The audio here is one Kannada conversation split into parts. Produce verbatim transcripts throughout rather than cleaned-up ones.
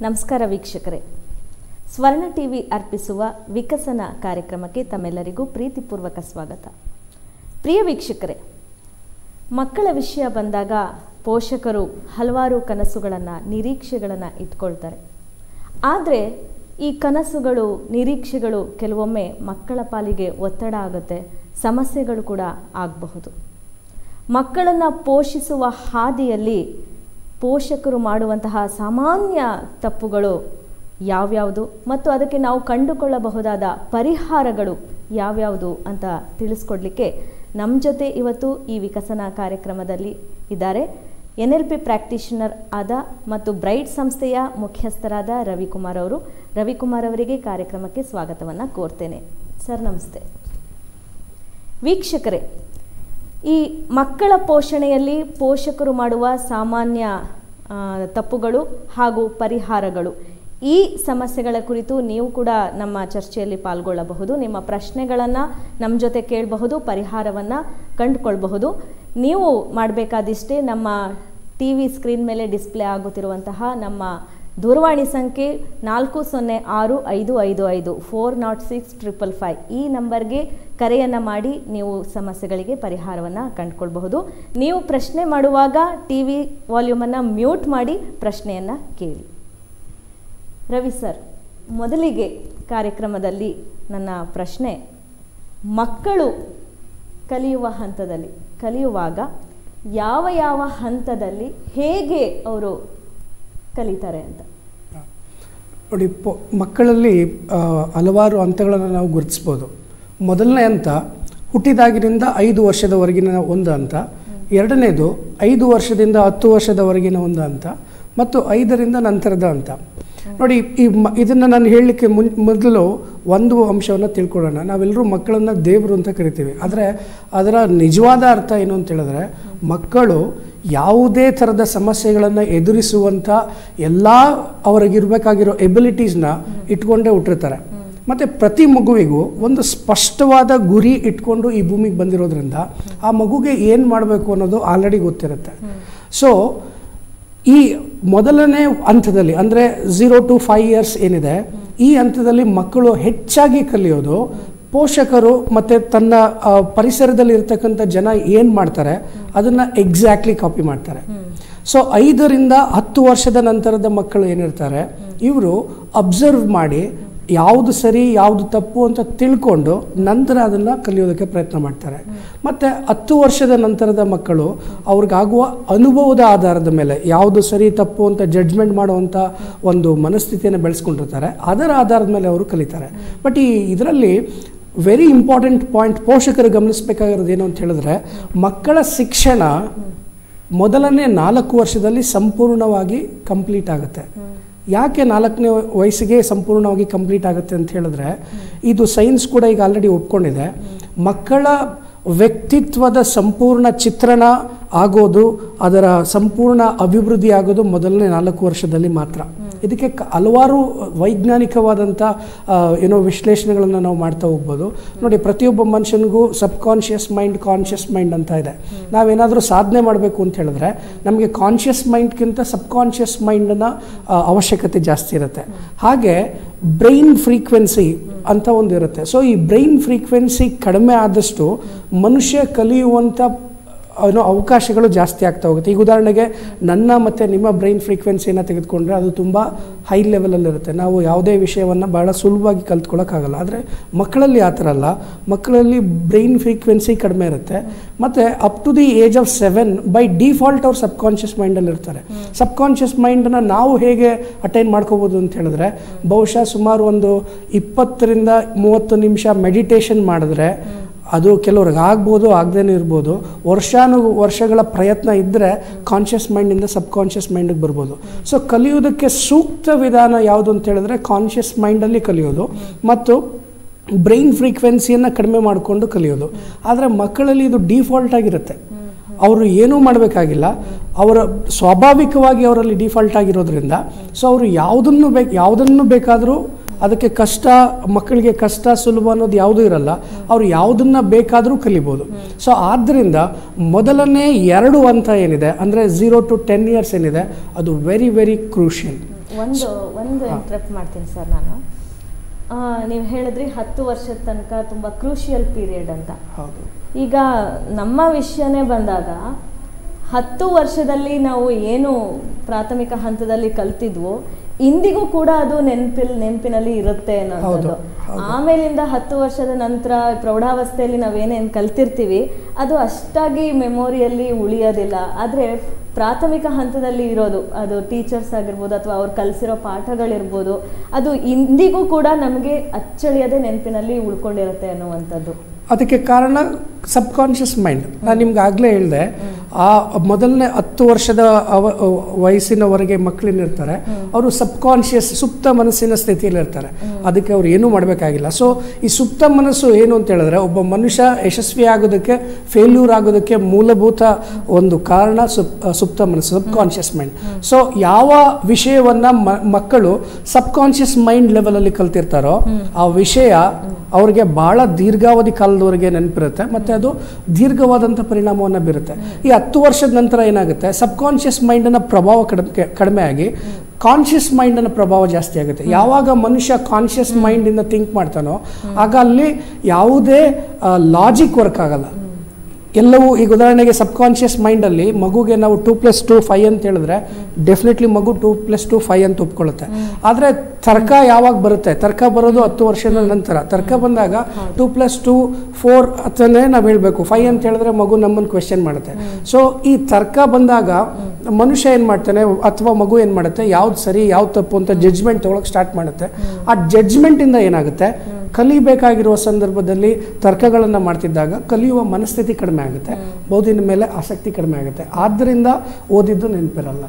ನಮಸ್ಕಾರ ವೀಕ್ಷಕರೇ, ಸ್ವರ್ಣ ಟಿವಿ ಅರ್ಪಿಸುವ ವಿಕಸನ ಕಾರ್ಯಕ್ರಮಕ್ಕೆ ತಮ್ಮೆಲ್ಲರಿಗೂ ಪ್ರೀತಿಪೂರ್ವಕ ಸ್ವಾಗತ. ಪ್ರಿಯ ವೀಕ್ಷಕರೇ, ಮಕ್ಕಳ ವಿಷಯ ಬಂದಾಗ ಪೋಷಕರು ಹಲವಾರು ಕನಸುಗಳನ್ನು ನಿರೀಕ್ಷೆಗಳನ್ನು ಇಟ್ಕೊಳ್ತಾರೆ. ಆದರೆ ಈ ಕನಸುಗಳು ನಿರೀಕ್ಷೆಗಳು ಕೆಲವೊಮ್ಮೆ ಮಕ್ಕಳ ಪಾಲಿಗೆ ಒತ್ತಡ ಆಗುತ್ತೆ, ಸಮಸ್ಯೆಗಳು ಕೂಡ ಆಗಬಹುದು. ಮಕ್ಕಳನ್ನು ಪೋಷಿಸುವ ಹಾದಿಯಲ್ಲಿ ಪೋಷಕರು ಮಾಡುವಂತಹ ಸಾಮಾನ್ಯ ತಪ್ಪುಗಳು ಯಾವ್ಯಾವುದು ಮತ್ತು ಅದಕ್ಕೆ ನಾವು ಕಂಡುಕೊಳ್ಳಬಹುದಾದ ಪರಿಹಾರಗಳು ಯಾವ್ಯಾವುದು ಅಂತ ತಿಳಿಸ್ಕೊಡ್ಲಿಕ್ಕೆ ನಮ್ಮ ಜೊತೆ ಇವತ್ತು ಈ ವಿಕಸನ ಕಾರ್ಯಕ್ರಮದಲ್ಲಿ ಇದ್ದಾರೆ ಎನ್ ಎಲ್ ಪಿ ಪ್ರಾಕ್ಟೀಷನರ್ ಆದ ಮತ್ತು ಬ್ರೈಟ್ ಸಂಸ್ಥೆಯ ಮುಖ್ಯಸ್ಥರಾದ ರವಿಕುಮಾರ್ ಅವರು. ರವಿಕುಮಾರ್ ಅವರಿಗೆ ಕಾರ್ಯಕ್ರಮಕ್ಕೆ ಸ್ವಾಗತವನ್ನು ಕೋರ್ತೇನೆ. ಸರ್ ನಮಸ್ತೆ. ವೀಕ್ಷಕರೇ, ಈ ಮಕ್ಕಳ ಪೋಷಣೆಯಲ್ಲಿ ಪೋಷಕರು ಮಾಡುವ ಸಾಮಾನ್ಯ ತಪ್ಪುಗಳು ಹಾಗೂ ಪರಿಹಾರಗಳು, ಈ ಸಮಸ್ಯೆಗಳ ಕುರಿತು ನೀವು ಕೂಡ ನಮ್ಮ ಚರ್ಚೆಯಲ್ಲಿ ಪಾಲ್ಗೊಳ್ಳಬಹುದು. ನಿಮ್ಮ ಪ್ರಶ್ನೆಗಳನ್ನು ನಮ್ಮ ಜೊತೆ ಕೇಳಬಹುದು, ಪರಿಹಾರವನ್ನು ಕಂಡುಕೊಳ್ಬಹುದು. ನೀವು ಮಾಡಬೇಕಾದಿಷ್ಟೇ, ನಮ್ಮ ಟಿ ವಿ ಸ್ಕ್ರೀನ್ ಮೇಲೆ ಡಿಸ್ಪ್ಲೇ ಆಗುತ್ತಿರುವಂತಹ ನಮ್ಮ ದೂರವಾಣಿ ಸಂಖ್ಯೆ ನಾಲ್ಕು ಸೊನ್ನೆ ಆರು ಐದು ಐದು ಐದು four nought six triple five ಈ ನಂಬರ್ಗೆ ಕರೆಯನ್ನು ಮಾಡಿ ನೀವು ಸಮಸ್ಯೆಗಳಿಗೆ ಪರಿಹಾರವನ್ನು ಕಂಡುಕೊಳ್ಬಹುದು. ನೀವು ಪ್ರಶ್ನೆ ಮಾಡುವಾಗ ಟಿ ವಿ ವಾಲ್ಯೂಮನ್ನು ಮ್ಯೂಟ್ ಮಾಡಿ ಪ್ರಶ್ನೆಯನ್ನು ಕೇಳಿ. ರವಿ ಸರ್, ಮೊದಲಿಗೆ ಕಾರ್ಯಕ್ರಮದಲ್ಲಿ ನನ್ನ ಪ್ರಶ್ನೆ, ಮಕ್ಕಳು ಕಲಿಯುವ ಹಂತದಲ್ಲಿ ಕಲಿಯುವಾಗ ಯಾವ ಯಾವ ಹಂತದಲ್ಲಿ ಹೇಗೆ ಅವರು ಕಲಿತಾರೆ ಅಂತ ನೋಡಿ. ಪೊ ಮಕ್ಕಳಲ್ಲಿ ಹಲವಾರು ಹಂತಗಳನ್ನು ನಾವು ಗುರುತಿಸ್ಬೋದು. ಮೊದಲನೇ ಹಂತ ಹುಟ್ಟಿದಾಗಿನಿಂದ ಐದು ವರ್ಷದವರೆಗಿನ ಒಂದು ಹಂತ, ಎರಡನೇದು ಐದು ವರ್ಷದಿಂದ ಹತ್ತು ವರ್ಷದವರೆಗಿನ ಒಂದು ಹಂತ ಮತ್ತು ಐದರಿಂದ ನಂತರದ ಹಂತ. ನೋಡಿ, ಈ ಮ ಇದನ್ನು ನಾನು ಹೇಳಲಿಕ್ಕೆ ಮುನ್ ಮೊದಲು ಒಂದು ಅಂಶವನ್ನು ತಿಳ್ಕೊಳ್ಳೋಣ. ನಾವೆಲ್ಲರೂ ಮಕ್ಕಳನ್ನು ದೇವರು ಅಂತ ಕರಿತೀವಿ, ಆದರೆ ಅದರ ನಿಜವಾದ ಅರ್ಥ ಏನು ಅಂತ ಹೇಳಿದ್ರೆ, ಮಕ್ಕಳು ಯಾವುದೇ ಥರದ ಸಮಸ್ಯೆಗಳನ್ನು ಎದುರಿಸುವಂಥ ಎಲ್ಲ ಅವರಿಗಿರಬೇಕಾಗಿರೋ ಎಬಿಲಿಟೀಸ್ನ ಇಟ್ಕೊಂಡೇ ಹುಟ್ಟಿರ್ತಾರೆ. ಮತ್ತು ಪ್ರತಿ ಮಗುವಿಗೂ ಒಂದು ಸ್ಪಷ್ಟವಾದ ಗುರಿ ಇಟ್ಕೊಂಡು ಈ ಭೂಮಿಗೆ ಬಂದಿರೋದ್ರಿಂದ ಆ ಮಗುಗೆ ಏನು ಮಾಡಬೇಕು ಅನ್ನೋದು ಆಲ್ರೆಡಿ ಗೊತ್ತಿರುತ್ತೆ. ಸೊ ಈ ಮೊದಲನೇ ಹಂತದಲ್ಲಿ ಅಂದರೆ ಝೀರೋ ಟು ಫೈವ್ ಇಯರ್ಸ್ ಏನಿದೆ, ಈ ಹಂತದಲ್ಲಿ ಮಕ್ಕಳು ಹೆಚ್ಚಾಗಿ ಕಲಿಯೋದು ಪೋಷಕರು ಮತ್ತು ತನ್ನ ಪರಿಸರದಲ್ಲಿ ಇರ್ತಕ್ಕಂಥ ಜನ ಏನು ಮಾಡ್ತಾರೆ ಅದನ್ನು ಎಕ್ಸಾಕ್ಟ್ಲಿ ಕಾಪಿ ಮಾಡ್ತಾರೆ. ಸೊ ಐದರಿಂದ ಹತ್ತು ವರ್ಷದ ನಂತರದ ಮಕ್ಕಳು ಏನಿರ್ತಾರೆ, ಇವರು ಅಬ್ಸರ್ವ್ ಮಾಡಿ ಯಾವುದು ಸರಿ ಯಾವುದು ತಪ್ಪು ಅಂತ ತಿಳ್ಕೊಂಡು ನಂತರ ಅದನ್ನು ಕಲಿಯೋದಕ್ಕೆ ಪ್ರಯತ್ನ ಮಾಡ್ತಾರೆ. ಮತ್ತು ಹತ್ತು ವರ್ಷದ ನಂತರದ ಮಕ್ಕಳು ಅವ್ರಿಗಾಗುವ ಅನುಭವದ ಆಧಾರದ ಮೇಲೆ ಯಾವುದು ಸರಿ ತಪ್ಪು ಅಂತ ಜಡ್ಜ್ಮೆಂಟ್ ಮಾಡುವಂಥ ಒಂದು ಮನಸ್ಥಿತಿಯನ್ನು ಬೆಳೆಸ್ಕೊಂಡಿರ್ತಾರೆ. ಅದರ ಆಧಾರದ ಮೇಲೆ ಅವರು ಕಲಿತಾರೆ. ಬಟ್ ಈ ಇದರಲ್ಲಿ ವೆರಿ ಇಂಪಾರ್ಟೆಂಟ್ ಪಾಯಿಂಟ್ ಪೋಷಕರು ಗಮನಿಸಬೇಕಾಗಿರೋದು ಏನು ಅಂತ ಹೇಳಿದ್ರೆ, ಮಕ್ಕಳ ಶಿಕ್ಷಣ ಮೊದಲನೇ ನಾಲ್ಕು ವರ್ಷದಲ್ಲಿ ಸಂಪೂರ್ಣವಾಗಿ ಕಂಪ್ಲೀಟ್ ಆಗುತ್ತೆ. ಯಾಕೆ ನಾಲ್ಕನೇ ವಯಸ್ಸಿಗೆ ಸಂಪೂರ್ಣವಾಗಿ ಕಂಪ್ಲೀಟ್ ಆಗುತ್ತೆ ಅಂತ ಹೇಳಿದ್ರೆ, ಇದು ಸೈನ್ಸ್ ಕೂಡ ಈಗ ಆಲ್ರೆಡಿ ಒಪ್ಕೊಂಡಿದೆ. ಮಕ್ಕಳ ವ್ಯಕ್ತಿತ್ವದ ಸಂಪೂರ್ಣ ಚಿತ್ರಣ ಆಗೋದು, ಅದರ ಸಂಪೂರ್ಣ ಅಭಿವೃದ್ಧಿ ಆಗೋದು ಮೊದಲನೇ ನಾಲ್ಕು ವರ್ಷದಲ್ಲಿ ಮಾತ್ರ. ಇದಕ್ಕೆ ಹಲವಾರು ವೈಜ್ಞಾನಿಕವಾದಂಥ ಏನೋ ವಿಶ್ಲೇಷಣೆಗಳನ್ನು ನಾವು ಮಾಡ್ತಾ ಹೋಗ್ಬೋದು. ನೋಡಿ, ಪ್ರತಿಯೊಬ್ಬ ಮನುಷ್ಯನಿಗೂ subconscious mind, conscious mind ಅಂತ ಇದೆ. ನಾವೇನಾದರೂ ಸಾಧನೆ ಮಾಡಬೇಕು ಅಂತ ಹೇಳಿದ್ರೆ ನಮಗೆ ಕಾನ್ಷಿಯಸ್ ಮೈಂಡ್ಗಿಂತ ಸಬ್ ಕಾನ್ಷಿಯಸ್ ಮೈಂಡನ್ನು ಅವಶ್ಯಕತೆ ಜಾಸ್ತಿ ಇರುತ್ತೆ. ಹಾಗೆ ಬ್ರೈನ್ ಫ್ರೀಕ್ವೆನ್ಸಿ ಅಂತ ಒಂದು ಇರುತ್ತೆ. ಸೊ ಈ ಬ್ರೈನ್ ಫ್ರೀಕ್ವೆನ್ಸಿ ಕಡಿಮೆ ಆದಷ್ಟು ಮನುಷ್ಯ ಕಲಿಯುವಂಥ ಏನೋ ಅವಕಾಶಗಳು ಜಾಸ್ತಿ ಆಗ್ತಾ ಹೋಗುತ್ತೆ. ಈಗ ಉದಾಹರಣೆಗೆ ನನ್ನ ಮತ್ತು ನಿಮ್ಮ ಬ್ರೈನ್ ಫ್ರೀಕ್ವೆನ್ಸಿಯನ್ನು ತೆಗೆದುಕೊಂಡ್ರೆ ಅದು ತುಂಬ ಹೈ ಲೆವೆಲಲ್ಲಿರುತ್ತೆ. ನಾವು ಯಾವುದೇ ವಿಷಯವನ್ನು ಭಾಳ ಸುಲಭವಾಗಿ ಕಲ್ತ್ಕೊಳ್ಳೋಕ್ಕಾಗಲ್ಲ. ಆದರೆ ಮಕ್ಕಳಲ್ಲಿ ಆ ಥರ ಅಲ್ಲ. ಮಕ್ಕಳಲ್ಲಿ ಬ್ರೈನ್ ಫ್ರೀಕ್ವೆನ್ಸಿ ಕಡಿಮೆ ಇರುತ್ತೆ. ಮತ್ತು up to the age of seven by default ಅವ್ರು ಸಬ್ ಕಾನ್ಷಿಯಸ್ ಮೈಂಡಲ್ಲಿ ಇರ್ತಾರೆ. ಸಬ್ ಕಾನ್ಷಿಯಸ್ ಮೈಂಡನ್ನು ನಾವು ಹೇಗೆ ಅಟೈನ್ ಮಾಡ್ಕೋಬೋದು ಅಂತ ಹೇಳಿದ್ರೆ, ಬಹುಶಃ ಸುಮಾರು ಒಂದು ಇಪ್ಪತ್ತರಿಂದ ಮೂವತ್ತು ನಿಮಿಷ ಮೆಡಿಟೇಷನ್ ಮಾಡಿದ್ರೆ, ಅದು ಕೆಲವ್ರಿಗೆ ಆಗ್ಬೋದು, ಆಗದೇನೆ ಇರ್ಬೋದು, ವರ್ಷಾನು ವರ್ಷಗಳ ಪ್ರಯತ್ನ ಇದ್ದರೆ ಕಾನ್ಷಿಯಸ್ ಮೈಂಡಿಂದ ಸಬ್ ಕಾನ್ಷಿಯಸ್ ಮೈಂಡಿಗೆ ಬರ್ಬೋದು. ಸೊ ಕಲಿಯೋದಕ್ಕೆ ಸೂಕ್ತ ವಿಧಾನ ಯಾವುದು ಅಂತ ಹೇಳಿದ್ರೆ ಕಾನ್ಷಿಯಸ್ ಮೈಂಡಲ್ಲಿ ಕಲಿಯೋದು ಮತ್ತು ಬ್ರೈನ್ ಫ್ರೀಕ್ವೆನ್ಸಿಯನ್ನು ಕಡಿಮೆ ಮಾಡಿಕೊಂಡು ಕಲಿಯೋದು. ಆದರೆ ಮಕ್ಕಳಲ್ಲಿ ಇದು ಡಿಫಾಲ್ಟ್ ಆಗಿರುತ್ತೆ. ಅವರು ಏನೂ ಮಾಡಬೇಕಾಗಿಲ್ಲ, ಅವರ ಸ್ವಾಭಾವಿಕವಾಗಿ ಅವರಲ್ಲಿ ಡಿಫಾಲ್ಟ್ ಆಗಿರೋದ್ರಿಂದ ಸೊ ಅವರು ಯಾವುದನ್ನು ಬೇಕು ಯಾವುದನ್ನು ಬೇಕಾದರೂ ಅದಕ್ಕೆ ಕಷ್ಟ, ಮಕ್ಕಳಿಗೆ ಕಷ್ಟ ಸುಲಭ ಅನ್ನೋದು ಯಾವುದೂ ಇರಲ್ಲ. ಅವರು ಯಾವುದನ್ನು ಬೇಕಾದರೂ ಕಲಿಬೋದು. ಸೊ ಆದ್ದರಿಂದ ಮೊದಲನೇ ಎರಡು ಹಂತ ಏನಿದೆ ಅಂದರೆ ಝೀರೋ ಟು ಟೆನ್ ಇಯರ್ಸ್ ಏನಿದೆ, ಅದು ವೆರಿ ವೆರಿ ಕ್ರೂಷಿಯಲ್. ಒಂದು ಒಂದು ಇಂಟ್ರಪ್ಟ್ ಮಾಡ್ತೀನಿ ಸರ್ ನಾನು. ನೀವು ಹೇಳಿದ್ರಿ ಹತ್ತು ವರ್ಷದ ತನಕ ತುಂಬ ಕ್ರೂಷಿಯಲ್ ಪೀರಿಯಡ್ ಅಂತ. ಹೌದು. ಈಗ ನಮ್ಮ ವಿಷಯನೇ ಬಂದಾಗ ಹತ್ತು ವರ್ಷದಲ್ಲಿ ನಾವು ಏನು ಪ್ರಾಥಮಿಕ ಹಂತದಲ್ಲಿ ಕಲ್ತಿದ್ವೋ ಇಂದಿಗೂ ಕೂಡ ಅದು ನೆನಪಿಲ್ ನೆನಪಿನಲ್ಲಿ ಇರುತ್ತೆ ಅನ್ನೋದು. ಆಮೇಲಿಂದ ಹತ್ತು ವರ್ಷದ ನಂತರ ಪ್ರೌಢಾವಸ್ಥೆಯಲ್ಲಿ ನಾವೇನೇನು ಕಲ್ತಿರ್ತೀವಿ ಅದು ಅಷ್ಟಾಗಿ ಮೆಮೊರಿಯಲ್ಲಿ ಉಳಿಯೋದಿಲ್ಲ. ಆದರೆ ಪ್ರಾಥಮಿಕ ಹಂತದಲ್ಲಿ ಇರೋದು ಅದು ಟೀಚರ್ಸ್ ಆಗಿರ್ಬೋದು ಅಥವಾ ಅವ್ರು ಕಲಿಸಿರೋ ಪಾಠಗಳಿರ್ಬೋದು ಅದು ಇಂದಿಗೂ ಕೂಡ ನಮಗೆ ಅಚ್ಚಳಿಯದೆ ನೆನಪಿನಲ್ಲಿ ಉಳ್ಕೊಂಡಿರುತ್ತೆ ಅನ್ನುವಂಥದ್ದು. ಅದಕ್ಕೆ ಕಾರಣ ಸಬ್ ಕಾನ್ಷಿಯಸ್ ಮೈಂಡ್. ನಾನು ನಿಮ್ಗೆ ಆಗಲೇ ಹೇಳಿದೆ, ಆ ಮೊದಲನೇ ಹತ್ತು ವರ್ಷದ ಅವ ವಯಸ್ಸಿನವರೆಗೆ ಮಕ್ಕಳೇನಿರ್ತಾರೆ ಅವರು ಸಬ್ ಕಾನ್ಷಿಯಸ್ ಸುಪ್ತ ಮನಸ್ಸಿನ ಸ್ಥಿತಿಯಲ್ಲಿ ಇರ್ತಾರೆ. ಅದಕ್ಕೆ ಅವ್ರು ಏನೂ ಮಾಡಬೇಕಾಗಿಲ್ಲ. ಸೊ ಈ ಸುಪ್ತ ಮನಸ್ಸು ಏನು ಅಂತ ಹೇಳಿದ್ರೆ ಒಬ್ಬ ಮನುಷ್ಯ ಯಶಸ್ವಿ ಆಗೋದಕ್ಕೆ ಫೇಲ್ಯೂರ್ ಆಗೋದಕ್ಕೆ ಮೂಲಭೂತ ಒಂದು ಕಾರಣ ಸುಪ್ ಸುಪ್ತ ಮನಸ್ಸು, ಸಬ್ ಕಾನ್ಷಿಯಸ್ ಮೈಂಡ್. ಸೊ ಯಾವ ವಿಷಯವನ್ನು ಮಕ್ಕಳು ಸಬ್ ಕಾನ್ಷಿಯಸ್ ಮೈಂಡ್ ಲೆವೆಲಲ್ಲಿ ಕಲ್ತಿರ್ತಾರೋ ಆ ವಿಷಯ ಅವ್ರಿಗೆ ಭಾಳ ದೀರ್ಘಾವಧಿ ಕಾಲದವರೆಗೆ ನೆನಪಿರುತ್ತೆ ಮತ್ತು ಅದು ದೀರ್ಘವಾದಂಥ ಪರಿಣಾಮವನ್ನು ಬೀರುತ್ತೆ. ಈ ಹತ್ತು ವರ್ಷದ ನಂತರ ಏನಾಗುತ್ತೆ, ಸಬ್ ಕಾನ್ಷಿಯಸ್ ಮೈಂಡನ್ನು ಪ್ರಭಾವ ಕಡಿಮೆ ಕಡಿಮೆ ಆಗಿ ಕಾನ್ಷಿಯಸ್ ಮೈಂಡನ್ನು ಪ್ರಭಾವ ಜಾಸ್ತಿ ಆಗುತ್ತೆ. ಯಾವಾಗ ಮನುಷ್ಯ ಕಾನ್ಷಿಯಸ್ ಮೈಂಡಿಂದ ಥಿಂಕ್ ಮಾಡ್ತಾನೋ ಆಗ ಅಲ್ಲಿ ಯಾವುದೇ ಲಾಜಿಕ್ ವರ್ಕ್ ಆಗಲ್ಲ. ಎಲ್ಲವೂ ಈಗ ಉದಾಹರಣೆಗೆ ಸಬ್ ಕಾನ್ಷಿಯಸ್ ಮೈಂಡಲ್ಲಿ ಮಗುಗೆ ನಾವು ಟೂ ಪ್ಲಸ್ ಟು ಫೈವ್ ಅಂತ ಹೇಳಿದ್ರೆ ಡೆಫಿನೆಟ್ಲಿ ಮಗು ಟೂ ಪ್ಲಸ್ ಟು ಫೈವ್ ಅಂತ ಒಪ್ಕೊಳ್ಳುತ್ತೆ. ಆದರೆ ತರ್ಕ ಯಾವಾಗ ಬರುತ್ತೆ, ತರ್ಕ ಬರೋದು ಹತ್ತು ವರ್ಷದ ನಂತರ. ತರ್ಕ ಬಂದಾಗ ಟೂ ಪ್ಲಸ್ ಟು ಫೋರ್ ಅಂತಲೇ ನಾವು ಹೇಳಬೇಕು, ಫೈವ್ ಅಂತ ಹೇಳಿದ್ರೆ ಮಗು ನಮ್ಮನ್ನು ಕ್ವೆಶ್ಚನ್ ಮಾಡುತ್ತೆ. ಸೊ ಈ ತರ್ಕ ಬಂದಾಗ ಮನುಷ್ಯ ಏನು ಮಾಡ್ತಾನೆ ಅಥವಾ ಮಗು ಏನು ಮಾಡುತ್ತೆ, ಯಾವ್ದು ಸರಿ ಯಾವ್ದು ತಪ್ಪು ಅಂತ ಜಡ್ಜ್ಮೆಂಟ್ ತೊಗೊಳಕ್ಕೆ ಸ್ಟಾರ್ಟ್ ಮಾಡುತ್ತೆ. ಆ ಜಡ್ಜ್ಮೆಂಟಿಂದ ಏನಾಗುತ್ತೆ, ಕಲಿಬೇಕಾಗಿರುವ ಸಂದರ್ಭದಲ್ಲಿ ತರ್ಕಗಳನ್ನು ಮಾಡ್ತಿದ್ದಾಗ ಕಲಿಯುವ ಮನಸ್ಥಿತಿ ಕಡಿಮೆ ಆಗುತ್ತೆ, ಓದಿನ ಮೇಲೆ ಆಸಕ್ತಿ ಕಡಿಮೆ ಆಗುತ್ತೆ. ಆದ್ದರಿಂದ ಓದಿದ್ದು ನೆನಪಿರಲ್ಲ.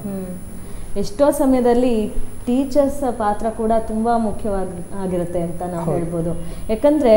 ಎಷ್ಟೋ ಸಮಯದಲ್ಲಿ ಟೀಚರ್ಸ್ ಪಾತ್ರ ಕೂಡ ತುಂಬ ಮುಖ್ಯವಾಗಿ ಆಗಿರುತ್ತೆ ಅಂತ ನಾವು ಹೇಳ್ಬೋದು. ಯಾಕಂದರೆ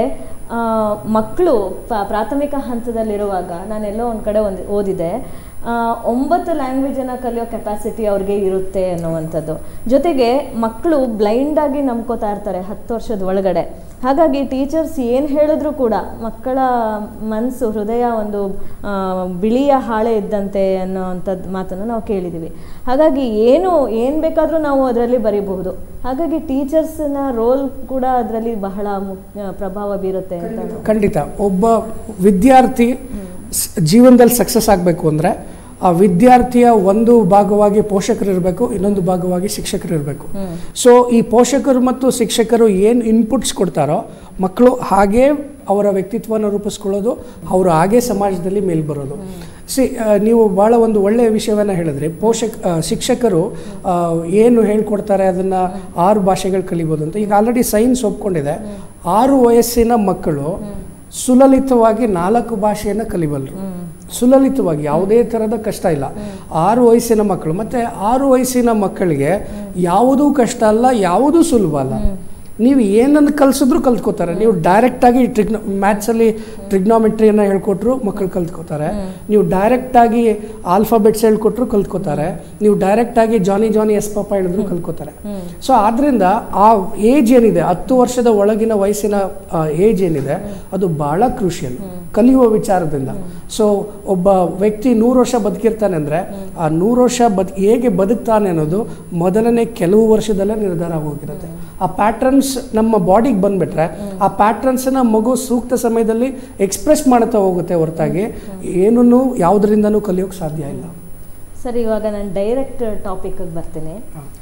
ಮಕ್ಕಳು ಪ್ರಾಥಮಿಕ ಹಂತದಲ್ಲಿರುವಾಗ ನಾನೆಲ್ಲೋ ಒಂದು ಕಡೆ ಒಂದು ಓದಿದೆ, ಒಂಬತ್ತು ಲ್ಯಾಂಗ್ವೇಜನ್ನು ಕಲಿಯೋ ಕೆಪಾಸಿಟಿ ಅವ್ರಿಗೆ ಇರುತ್ತೆ ಅನ್ನುವಂಥದ್ದು. ಜೊತೆಗೆ ಮಕ್ಕಳು ಬ್ಲೈಂಡಾಗಿ ನಂಬ್ಕೋತಾ ಇರ್ತಾರೆ ಹತ್ತು ವರ್ಷದ ಒಳಗಡೆ. ಹಾಗಾಗಿ ಟೀಚರ್ಸ್ ಏನು ಹೇಳಿದ್ರು ಕೂಡ ಮಕ್ಕಳ ಮನಸ್ಸು ಹೃದಯ ಒಂದು ಬಿಳಿಯ ಹಾಳೆ ಇದ್ದಂತೆ ಅನ್ನೋವಂಥದ್ದು ಮಾತನ್ನು ನಾವು ಕೇಳಿದ್ದೀವಿ. ಹಾಗಾಗಿ ಏನು ಏನು ಬೇಕಾದರೂ ನಾವು ಅದರಲ್ಲಿ ಬರೀಬಹುದು. ಹಾಗಾಗಿ ಟೀಚರ್ಸ್ನ ರೋಲ್ ಕೂಡ ಅದರಲ್ಲಿ ಬಹಳ ಮುಖ್ಯ ಪ್ರಭಾವ ಬೀರುತ್ತೆ ಅಂತ. ಖಂಡಿತ ಒಬ್ಬ ವಿದ್ಯಾರ್ಥಿ ಜೀವನದಲ್ಲಿ ಸಕ್ಸಸ್ ಆಗಬೇಕು ಅಂದರೆ ಆ ವಿದ್ಯಾರ್ಥಿಯ ಒಂದು ಭಾಗವಾಗಿ ಪೋಷಕರು ಇರಬೇಕು, ಇನ್ನೊಂದು ಭಾಗವಾಗಿ ಶಿಕ್ಷಕರು ಇರಬೇಕು. ಸೊ ಈ ಪೋಷಕರು ಮತ್ತು ಶಿಕ್ಷಕರು ಏನು ಇನ್ಪುಟ್ಸ್ ಕೊಡ್ತಾರೋ ಮಕ್ಕಳು ಹಾಗೇ ಅವರ ವ್ಯಕ್ತಿತ್ವನ ರೂಪಿಸ್ಕೊಳ್ಳೋದು, ಅವರು ಹಾಗೇ ಸಮಾಜದಲ್ಲಿ ಮೇಲ್ ಬರೋದು. ಸಿ ನೀವು ಭಾಳ ಒಂದು ಒಳ್ಳೆಯ ವಿಷಯವನ್ನು ಹೇಳಿದ್ರಿ. ಪೋಷಕ ಶಿಕ್ಷಕರು ಏನು ಹೇಳ್ಕೊಡ್ತಾರೆ ಅದನ್ನು ಆರು ಭಾಷೆಗಳು ಕಲಿಬೋದು ಅಂತ. ಈಗ ಆಲ್ರೆಡಿ ಸೈನ್ಸ್ ಒಪ್ಕೊಂಡಿದೆ, ಆರು ವಯಸ್ಸಿನ ಮಕ್ಕಳು ಸುಲಲಿತವಾಗಿ ನಾಲ್ಕು ಭಾಷೆಯನ್ನು ಕಲಿಬಲ್ಲರು. ಸುಲಲಿತವಾಗಿ ಯಾವುದೇ ಥರದ ಕಷ್ಟ ಇಲ್ಲ. ಆರು ವಯಸ್ಸಿನ ಮಕ್ಕಳು, ಮತ್ತು ಆರು ವಯಸ್ಸಿನ ಮಕ್ಕಳಿಗೆ ಯಾವುದೂ ಕಷ್ಟ ಅಲ್ಲ, ಯಾವುದೂ ಸುಲಭ ಅಲ್ಲ. ನೀವು ಏನನ್ನು ಕಲಿಸಿದ್ರು ಕಲ್ತ್ಕೋತಾರೆ. ನೀವು ಡೈರೆಕ್ಟಾಗಿ ಟ್ರಿಗ್ನೋ ಮ್ಯಾಥ್ಸಲ್ಲಿ ಟ್ರಿಗ್ನೋಮೆಟ್ರಿಯನ್ನು ಹೇಳ್ಕೊಟ್ರು ಮಕ್ಕಳು ಕಲ್ತ್ಕೋತಾರೆ. ನೀವು ಡೈರೆಕ್ಟಾಗಿ ಆಲ್ಫಾಬೆಟ್ಸ್ ಹೇಳ್ಕೊಟ್ರು ಕಲ್ತ್ಕೋತಾರೆ. ನೀವು ಡೈರೆಕ್ಟಾಗಿ ಜಾನಿ ಜಾನಿ ಎಸ್ ಪಾಪ ಹೇಳಿದ್ರು ಕಲ್ತ್ಕೋತಾರೆ. ಸೊ ಆದ್ದರಿಂದ ಆ ಏಜ್ ಏನಿದೆ, ಹತ್ತು ವರ್ಷದ ಒಳಗಿನ ವಯಸ್ಸಿನ ಏಜ್ ಏನಿದೆ ಅದು ಭಾಳ ಕ್ರೂಷಿಯಲ್ ಕಲಿಯುವ ವಿಚಾರದಿಂದ. ಸೊ ಒಬ್ಬ ವ್ಯಕ್ತಿ ನೂರು ವರ್ಷ ಬದುಕಿರ್ತಾನೆ ಅಂದರೆ ಆ ನೂರು ವರ್ಷ ಬದ್ ಹೇಗೆ ಬದುಕ್ತಾನೆ ಅನ್ನೋದು ಮೊದಲನೇ ಕೆಲವು ವರ್ಷದಲ್ಲೇ ನಿರ್ಧಾರ ಆಗೋಗಿರುತ್ತೆ. ಆ ಪ್ಯಾಟ್ರನ್ಸ್ ನಮ್ಮ ಬಾಡಿಗೆ ಬಂದುಬಿಟ್ರೆ ಆ ಪ್ಯಾಟ್ರನ್ಸನ್ನು ಮಗು ಸೂಕ್ತ ಸಮಯದಲ್ಲಿ ಎಕ್ಸ್ಪ್ರೆಸ್ ಮಾಡ್ತಾ ಹೋಗುತ್ತೆ ಹೊರತಾಗಿ ಏನೂ ಯಾವುದರಿಂದನೂ ಕಲಿಯೋಕ್ಕೆ ಸಾಧ್ಯ ಇಲ್ಲ. ಸರ್, ಇವಾಗ ನಾನು ಡೈರೆಕ್ಟ್ ಟಾಪಿಕ್ಗೆ ಬರ್ತೀನಿ.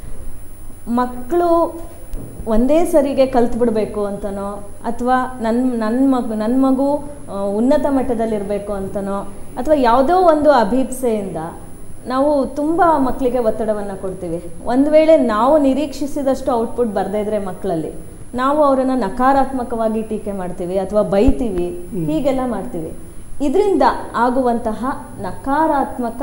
ಮಕ್ಕಳು ಒಂದೇ ಸರಿಗೆ ಕಲ್ತು ಬಿಡಬೇಕು ಅಂತನೋ ಅಥವಾ ನನ್ನ ನನ್ನ ಮಗು ನನ್ನ ಮಗು ಉನ್ನತ ಮಟ್ಟದಲ್ಲಿರಬೇಕು ಅಂತನೋ ಅಥವಾ ಯಾವುದೋ ಒಂದು ಅಭೀಪ್ಸೆಯಿಂದ ನಾವು ತುಂಬ ಮಕ್ಕಳಿಗೆ ಒತ್ತಡವನ್ನು ಕೊಡ್ತೀವಿ. ಒಂದು ವೇಳೆ ನಾವು ನಿರೀಕ್ಷಿಸಿದಷ್ಟು ಔಟ್ಪುಟ್ ಬರದೇ ಇದ್ರೆ ಮಕ್ಕಳಲ್ಲಿ ನಾವು ಅವರನ್ನು ನಕಾರಾತ್ಮಕವಾಗಿ ಟೀಕೆ ಮಾಡ್ತೀವಿ ಅಥವಾ ಬೈತೀವಿ, ಹೀಗೆಲ್ಲ ಮಾಡ್ತೀವಿ. ಇದರಿಂದ ಆಗುವಂತಹ ನಕಾರಾತ್ಮಕ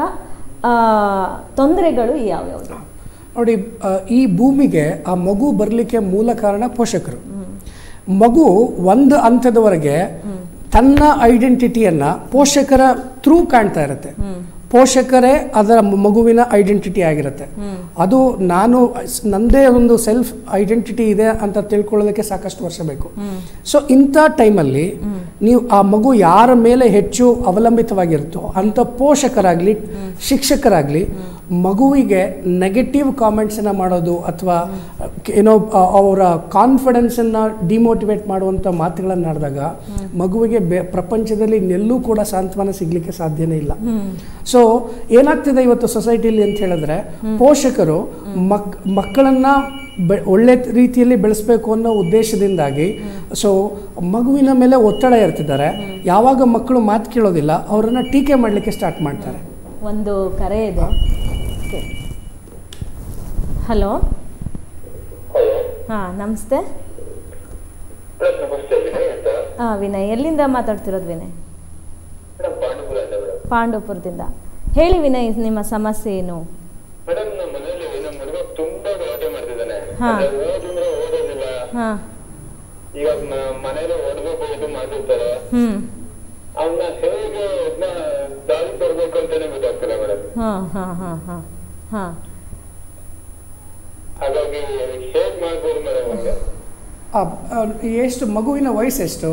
ತೊಂದರೆಗಳು ಯಾವ್ಯಾವುದು? ನೋಡಿ, ಈ ಭೂಮಿಗೆ ಆ ಮಗು ಬರಲಿಕ್ಕೆ ಮೂಲ ಕಾರಣ ಪೋಷಕರು. ಮಗು ಒಂದು ಹಂತದವರೆಗೆ ತನ್ನ ಐಡೆಂಟಿಟಿಯನ್ನು ಪೋಷಕರ ಥ್ರೂ ಕಾಣ್ತಾ ಇರುತ್ತೆ. ಪೋಷಕರೇ ಅದರ ಮಗುವಿನ ಐಡೆಂಟಿಟಿ ಆಗಿರುತ್ತೆ. ಅದು ನಾನು ನನ್ನದೇ ಒಂದು ಸೆಲ್ಫ್ ಐಡೆಂಟಿಟಿ ಇದೆ ಅಂತ ತಿಳ್ಕೊಳ್ಳೋದಕ್ಕೆ ಸಾಕಷ್ಟು ವರ್ಷ ಬೇಕು. ಸೊ ಇಂಥ ಟೈಮಲ್ಲಿ ನೀವು ಆ ಮಗು ಯಾರ ಮೇಲೆ ಹೆಚ್ಚು ಅವಲಂಬಿತವಾಗಿರುತ್ತೋ ಅಂಥ ಪೋಷಕರಾಗಲಿ ಶಿಕ್ಷಕರಾಗಲಿ ಮಗುವಿಗೆ ನೆಗೆಟಿವ್ ಕಾಮೆಂಟ್ಸನ್ನು ಮಾಡೋದು ಅಥವಾ ಏನೋ ಅವರ ಕಾನ್ಫಿಡೆನ್ಸನ್ನು ಡಿಮೋಟಿವೇಟ್ ಮಾಡುವಂಥ ಮಾತುಗಳನ್ನು ಆಡಿದಾಗ ಮಗುವಿಗೆ ಬೆ ಪ್ರಪಂಚದಲ್ಲಿ ಎಲ್ಲೂ ಕೂಡ ಸಾಂತ್ವನ ಸಿಗಲಿಕ್ಕೆ ಸಾಧ್ಯನೇ ಇಲ್ಲ. ಸೊ ಏನಾಗ್ತಿದೆ ಇವತ್ತು ಸೊಸೈಟಿಲಿ ಅಂತ ಹೇಳಿದ್ರೆ, ಪೋಷಕರು ಮಕ್ ಮಕ್ಕಳನ್ನು ಬೆ ಒಳ್ಳೆ ರೀತಿಯಲ್ಲಿ ಬೆಳೆಸಬೇಕು ಅನ್ನೋ ಉದ್ದೇಶದಿಂದಾಗಿ ಸೊ ಮಗುವಿನ ಮೇಲೆ ಒತ್ತಡ ಇರ್ತಿದ್ದಾರೆ. ಯಾವಾಗ ಮಕ್ಕಳು ಮಾತು ಕೇಳೋದಿಲ್ಲ ಅವರನ್ನು ಟೀಕೆ ಮಾಡಲಿಕ್ಕೆ ಸ್ಟಾರ್ಟ್ ಮಾಡ್ತಾರೆ. ಒಂದು ಕರೆ ಇದೆ. ಹಲೋ, ಹಾಂ ನಮಸ್ತೆ. ಹಾಂ ವಿನಯ್, ಎಲ್ಲಿಂದ ಮಾತಾಡ್ತಿರೋದು ವಿನಯ್? ಪಾಂಡವಪುರದಿಂದ. ಹೇಳಿ ವಿನಯ್, ನಿಮ್ಮ ಸಮಸ್ಯೆ ಏನು? ಹಾಂ ಹಾಂ ಈಗ ಮನೇಲಿ ಓದಬೇಕು ಇದು ಮಾಡಿರ್ತಾರೆ, ಹ್ಮ್ ಅವನ್ನ ಹೇಗೆ ದಾರಿ ತರಬೇಕು ಅಂತಾನೆ ಗೊತ್ತಾಗ್ತಿಲ್ಲ ಮೇಡಮ್. ಹಾಂ ಹಾಂ ಹಾಂ ಹಾಂ ಹಾಂ ಹಾಗಾಗಿ ಹೇಗೆ ಮಾಡ್ಬೋದು ಮೇಡಮ್ ಅವ್ರಿಗೆ? ಎಷ್ಟು ಮಗುವಿನ ವಯಸ್ಸು ಎಷ್ಟು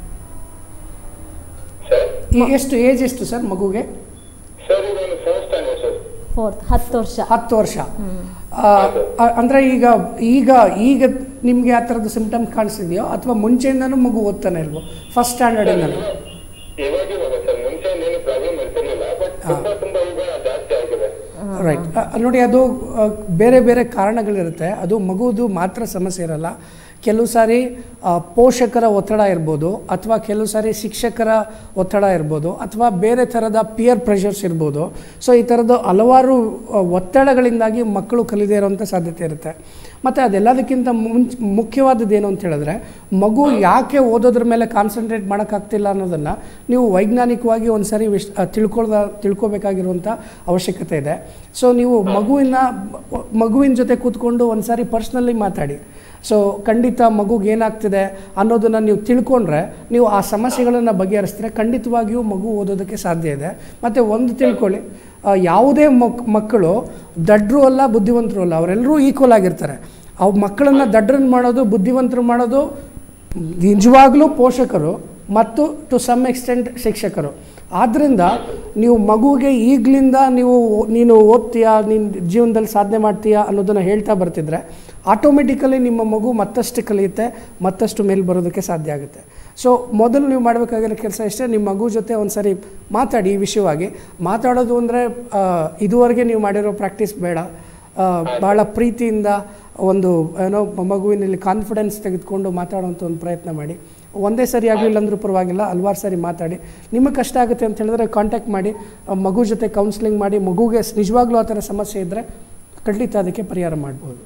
ಸರ್? ಎಷ್ಟು ಏಜ್ ಎಷ್ಟು ಸರ್ ಮಗುಗೆ? ಸರ್ ಈಗ ಒಂದು ಫಸ್ಟ್ ಸ್ಟ್ಯಾಂಡರ್ಡ್ ಸರ್. ಫೋರ್ತ್, ಹತ್ತು ವರ್ಷ. ಹತ್ತು ವರ್ಷ ಅಂದರೆ ಈಗ ಈಗ ಈಗ ನಿಮಗೆ ಆ ಥರದ್ದು ಸಿಂಪ್ಟಮ್ ಕಾಣಿಸಿದೆಯೋ ಅಥವಾ ಮುಂಚೆಯಿಂದನೂ ಮಗು ಓದ್ತಾನೆ ಇಲ್ವೋ? ಫಸ್ಟ್ ಸ್ಟ್ಯಾಂಡರ್ಡಿಂದಲೂ? ಇವಾಗಿವಾಗ ಸರ್, ಮುಂಚೆ ಏನು ಪ್ರಾಬ್ಲಮ್ ಇರ್ತಿರ್ಲಿಲ್ಲ, ಬಟ್ ತುಂಬಾ ತುಂಬಾ ಈಗ ಜಾಸ್ತಿ ಆಗಿದೆ. ರೈಟ್. ನೋಡಿ, ಅದು ಬೇರೆ ಬೇರೆ ಕಾರಣಗಳಿರುತ್ತೆ. ಅದು ಮಗುವುದು ಮಾತ್ರ ಸಮಸ್ಯೆ ಇರಲ್ಲ. ಕೆಲವು ಸಾರಿ ಪೋಷಕರ ಒತ್ತಡ ಇರ್ಬೋದು, ಅಥವಾ ಕೆಲವು ಸಾರಿ ಶಿಕ್ಷಕರ ಒತ್ತಡ ಇರ್ಬೋದು, ಅಥವಾ ಬೇರೆ ಥರದ ಪಿಯರ್ ಪ್ರೆಷರ್ಸ್ ಇರ್ಬೋದು. ಸೊ ಈ ಥರದ್ದು ಹಲವಾರು ಒತ್ತಡಗಳಿಂದಾಗಿ ಮಕ್ಕಳು ಕಲಿದೇ ಇರೋವಂಥ ಸಾಧ್ಯತೆ ಇರುತ್ತೆ. ಮತ್ತು ಅದೆಲ್ಲದಕ್ಕಿಂತ ಮುಂಚೆ ಮುಖ್ಯವಾದದ್ದು ಏನು ಅಂತ ಹೇಳಿದ್ರೆ, ಮಗು ಯಾಕೆ ಓದೋದ್ರ ಮೇಲೆ ಕಾನ್ಸಂಟ್ರೇಟ್ ಮಾಡೋಕ್ಕಾಗ್ತಿಲ್ಲ ಅನ್ನೋದನ್ನು ನೀವು ವೈಜ್ಞಾನಿಕವಾಗಿ ಒಂದು ಸಾರಿ ವಿಶ್ ತಿಳ್ಕೊಳ್ದ ತಿಳ್ಕೊಬೇಕಾಗಿರುವಂಥ ಅವಶ್ಯಕತೆ ಇದೆ. ಸೊ ನೀವು ಮಗುವಿನ ಮಗುವಿನ ಜೊತೆ ಕೂತ್ಕೊಂಡು ಒಂದು ಸಾರಿ ಪರ್ಸ್ನಲಿ ಮಾತಾಡಿ. ಸೊ ಖಂಡಿತ ಮಗುಗೆ ಏನಾಗ್ತಿದೆ ಅನ್ನೋದನ್ನು ನೀವು ತಿಳ್ಕೊಂಡ್ರೆ ನೀವು ಆ ಸಮಸ್ಯೆಗಳನ್ನು ಬಗೆಹರಿಸಿದ್ರೆ ಖಂಡಿತವಾಗಿಯೂ ಮಗು ಓದೋದಕ್ಕೆ ಸಾಧ್ಯ ಇದೆ. ಮತ್ತು ಒಂದು ತಿಳ್ಕೊಳ್ಳಿ, ಯಾವುದೇ ಮಕ್ ಮಕ್ಕಳು ದಡ್ರು ಅಲ್ಲ, ಬುದ್ಧಿವಂತರು ಅಲ್ಲ, ಅವರೆಲ್ಲರೂ ಈಕ್ವಲ್ ಆಗಿರ್ತಾರೆ. ಅವು ಮಕ್ಕಳನ್ನು ದಡ್ರನ್ನು ಮಾಡೋದು, ಬುದ್ಧಿವಂತರು ಮಾಡೋದು ನಿಜವಾಗ್ಲೂ ಪೋಷಕರು ಮತ್ತು ಟು ಸಮ್ ಎಕ್ಸ್ಟೆಂಟ್ ಶಿಕ್ಷಕರು. ಆದ್ದರಿಂದ ನೀವು ಮಗುವಿಗೆ ಈಗಲಿಂದ ನೀವು ನೀನು ಓದ್ತೀಯಾ, ನೀನು ಜೀವನದಲ್ಲಿ ಸಾಧನೆ ಮಾಡ್ತೀಯಾ ಅನ್ನೋದನ್ನು ಹೇಳ್ತಾ ಬರ್ತಿದ್ರೆ ಆಟೋಮೆಟಿಕಲಿ ನಿಮ್ಮ ಮಗು ಮತ್ತಷ್ಟು ಕಲಿಯುತ್ತೆ, ಮತ್ತಷ್ಟು ಮೇಲೆ ಬರೋದಕ್ಕೆ ಸಾಧ್ಯ ಆಗುತ್ತೆ. ಸೊ ಮೊದಲು ನೀವು ಮಾಡಬೇಕಾಗಿರೋ ಕೆಲಸ ಇಷ್ಟೇ, ನಿಮ್ಮ ಮಗು ಜೊತೆ ಒಂದು ಸರಿ ಮಾತಾಡಿ. ಈ ವಿಷಯವಾಗಿ ಮಾತಾಡೋದು ಅಂದರೆ ಇದುವರೆಗೆ ನೀವು ಮಾಡಿರೋ ಪ್ರಾಕ್ಟೀಸ್ ಬೇಡ. ಭಾಳ ಪ್ರೀತಿಯಿಂದ ಒಂದು ಏನೋ ಮಗುವಿನಲ್ಲಿ ಕಾನ್ಫಿಡೆನ್ಸ್ ತೆಗೆದುಕೊಂಡು ಮಾತಾಡೋವಂಥ ಒಂದು ಪ್ರಯತ್ನ ಮಾಡಿ. ಒಂದೇ ಸರಿ ಆಗಲಿಲ್ಲ ಅಂದರೂ ಪರವಾಗಿಲ್ಲ, ಹಲ್ವಾರು ಸಾರಿ ಮಾತಾಡಿ. ನಿಮಗೆ ಕಷ್ಟ ಆಗುತ್ತೆ ಅಂತ ಹೇಳಿದ್ರೆ ಕಾಂಟ್ಯಾಕ್ಟ್ ಮಾಡಿ, ಮಗು ಜೊತೆ ಕೌನ್ಸಿಲಿಂಗ್ ಮಾಡಿ. ಮಗುಗೆ ನಿಜವಾಗ್ಲೂ ಆ ಥರ ಸಮಸ್ಯೆ ಇದ್ದರೆ ಖಂಡಿತ ಅದಕ್ಕೆ ಪರಿಹಾರ ಮಾಡ್ಬೋದು.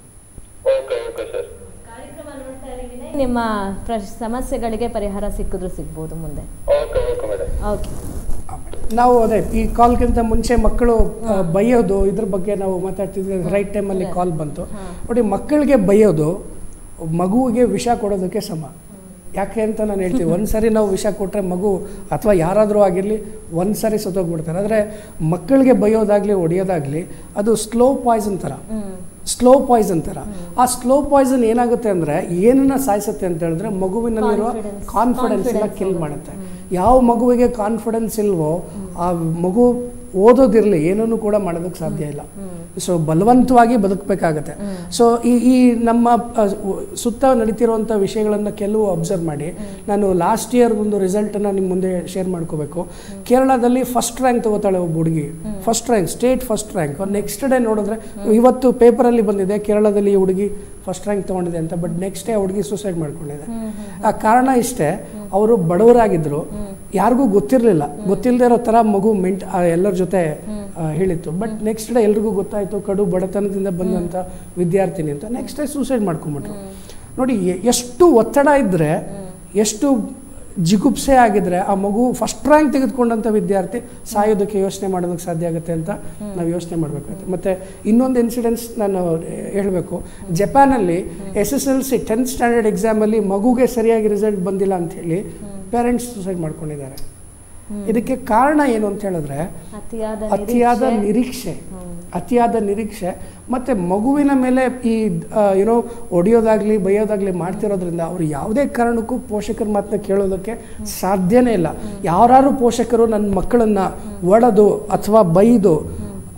ನಿಮ್ಮ ಸಮಸ್ಯೆಗಳಿಗೆ ಪರಿಹಾರ ಸಿಕ್ಕಿದ್ರು ಸಿಗ್ಬೋದು ಮುಂದೆ. ಓಕೆ. ನಾವು ಅದೇ ಈ ಕಾಲ್ಗಿಂತ ಮುಂಚೆ ಮಕ್ಕಳು ಬೈಯೋದು ಇದ್ರ ಬಗ್ಗೆ ನಾವು ಮಾತಾಡ್ತಿದ್ವಿ. ರೈಟ್ ಟೈಮಲ್ಲಿ ಕಾಲ್ ಬಂತು. ನೋಡಿ, ಮಕ್ಕಳಿಗೆ ಬೈಯೋದು ಮಗುವಿಗೆ ವಿಷ ಕೊಡೋದಕ್ಕೆ ಸಮ. ಯಾಕೆ ಅಂತ ನಾನು ಹೇಳ್ತೀವಿ, ಒಂದು ಸರಿ ನಾವು ವಿಷ ಕೊಟ್ಟರೆ ಮಗು ಅಥವಾ ಯಾರಾದರೂ ಆಗಿರಲಿ ಒಂದು ಸರಿ ಸತ್ತೋಗ್ಬಿಡ್ತಾರೆ. ಆದರೆ ಮಕ್ಕಳಿಗೆ ಬೈಯೋದಾಗಲಿ ಹೊಡೆಯೋದಾಗಲಿ ಅದು ಸ್ಲೋ ಪಾಯ್ಸನ್ ಥರ, ಸ್ಲೋ ಪಾಯ್ಸನ್ ಥರ. ಆ ಸ್ಲೋ ಪಾಯ್ಸನ್ ಏನಾಗುತ್ತೆ ಅಂದರೆ ಏನನ್ನ ಸಾಯಿಸುತ್ತೆ ಅಂತ ಹೇಳಿದ್ರೆ ಮಗುವಿನಲ್ಲಿರುವ ಕಾನ್ಫಿಡೆನ್ಸ್ನ ಕಿಲ್ ಮಾಡುತ್ತೆ. ಯಾವ ಮಗುವಿಗೆ ಕಾನ್ಫಿಡೆನ್ಸ್ ಇಲ್ವೋ ಆ ಮಗು ಓದೋದಿರಲಿ ಏನನ್ನು ಕೂಡ ಮಾಡೋದಕ್ಕೆ ಸಾಧ್ಯ ಇಲ್ಲ. ಸೊ ಬಲವಂತವಾಗಿ ಬದುಕಬೇಕಾಗತ್ತೆ. ಸೊ ಈ ಈ ನಮ್ಮ ಸುತ್ತ ನಡೀತಿರುವಂಥ ವಿಷಯಗಳನ್ನು ಕೆಲವು ಅಬ್ಸರ್ವ್ ಮಾಡಿ. ನಾನು ಲಾಸ್ಟ್ ಇಯರ್ ಒಂದು ರಿಸಲ್ಟನ್ನು ನಿಮ್ಮ ಮುಂದೆ ಶೇರ್ ಮಾಡ್ಕೋಬೇಕು. ಕೇರಳದಲ್ಲಿ ಫಸ್ಟ್ ರ್ಯಾಂಕ್ ತಗೋತಾಳೆ ಒಬ್ಬ ಹುಡುಗಿ, first rank, state first rank. Next day ನೋಡಿದ್ರೆ ಇವತ್ತು ಪೇಪರಲ್ಲಿ ಬಂದಿದೆ ಕೇರಳದಲ್ಲಿ ಈ ಹುಡುಗಿ ಫಸ್ಟ್ ರ್ಯಾಂಕ್ ತೊಗೊಂಡಿದೆ ಅಂತ. ಬಟ್ ನೆಕ್ಸ್ಟ್ ಡೇ ಆ ಹುಡುಗಿ ಸೂಸೈಡ್ ಮಾಡ್ಕೊಂಡಿದೆ. ಆ ಕಾರಣ ಇಷ್ಟೇ, ಅವರು ಬಡವರಾಗಿದ್ದರು, ಯಾರಿಗೂ ಗೊತ್ತಿರಲಿಲ್ಲ, ಗೊತ್ತಿಲ್ಲದೆ ಇರೋ ಥರ ಮಗು ಮೆಂಟ್ ಎಲ್ಲರ ಜೊತೆ ಹೇಳಿತ್ತು. ಬಟ್ ನೆಕ್ಸ್ಟ್ ಡೇ ಎಲ್ರಿಗೂ ಗೊತ್ತಾಯಿತು ಕಡು ಬಡತನದಿಂದ ಬಂದಂಥ ವಿದ್ಯಾರ್ಥಿನಿ ಅಂತ. ನೆಕ್ಸ್ಟ್ ಡೇ ಸೂಸೈಡ್ ಮಾಡ್ಕೊಂಬಿಟ್ರು. ನೋಡಿ, ಎಷ್ಟು ಒತ್ತಡ ಇದ್ದರೆ, ಎಷ್ಟು ಜಿಗುಪ್ಸೆ ಆಗಿದ್ರೆ ಆ ಮಗು ಫಸ್ಟ್ ರ್ಯಾಂಕ್ ತೆಗೆದುಕೊಂಡಂಥ ವಿದ್ಯಾರ್ಥಿ ಸಾಯೋದಕ್ಕೆ ಯೋಚನೆ ಮಾಡೋದಕ್ಕೆ ಸಾಧ್ಯ ಆಗುತ್ತೆ ಅಂತ ನಾವು ಯೋಚನೆ ಮಾಡಬೇಕಾಗುತ್ತೆ. ಮತ್ತು ಇನ್ನೊಂದು ಇನ್ಸಿಡೆನ್ಸ್ ನಾನು ಹೇಳಬೇಕು. ಜಪಾನಲ್ಲಿ S S L C tenth standard ಎಕ್ಸಾಮಲ್ಲಿ ಮಗುಗೆ ಸರಿಯಾಗಿ ರಿಸಲ್ಟ್ ಬಂದಿಲ್ಲ ಅಂಥೇಳಿ ಪೇರೆಂಟ್ಸ್ ಸೂಸೈಡ್ ಮಾಡ್ಕೊಂಡಿದ್ದಾರೆ. ಇದಕ್ಕೆ ಕಾರಣ ಏನು ಅಂತ ಹೇಳಿದ್ರೆ ಅತಿಯಾದ ನಿರೀಕ್ಷೆ, ಅತಿಯಾದ ನಿರೀಕ್ಷೆ ಮತ್ತು ಮಗುವಿನ ಮೇಲೆ ಈ ಏನೋ ಹೊಡೆಯೋದಾಗಲಿ ಬೈಯೋದಾಗಲಿ ಮಾಡ್ತಿರೋದ್ರಿಂದ ಅವರು ಯಾವುದೇ ಕಾರಣಕ್ಕೂ ಪೋಷಕರ ಮಾತನ್ನ ಕೇಳೋದಕ್ಕೆ ಸಾಧ್ಯನೇ ಇಲ್ಲ. ಯಾರು ಪೋಷಕರು ನನ್ನ ಮಕ್ಕಳನ್ನು ಒಡೆದು ಅಥವಾ ಬೈದು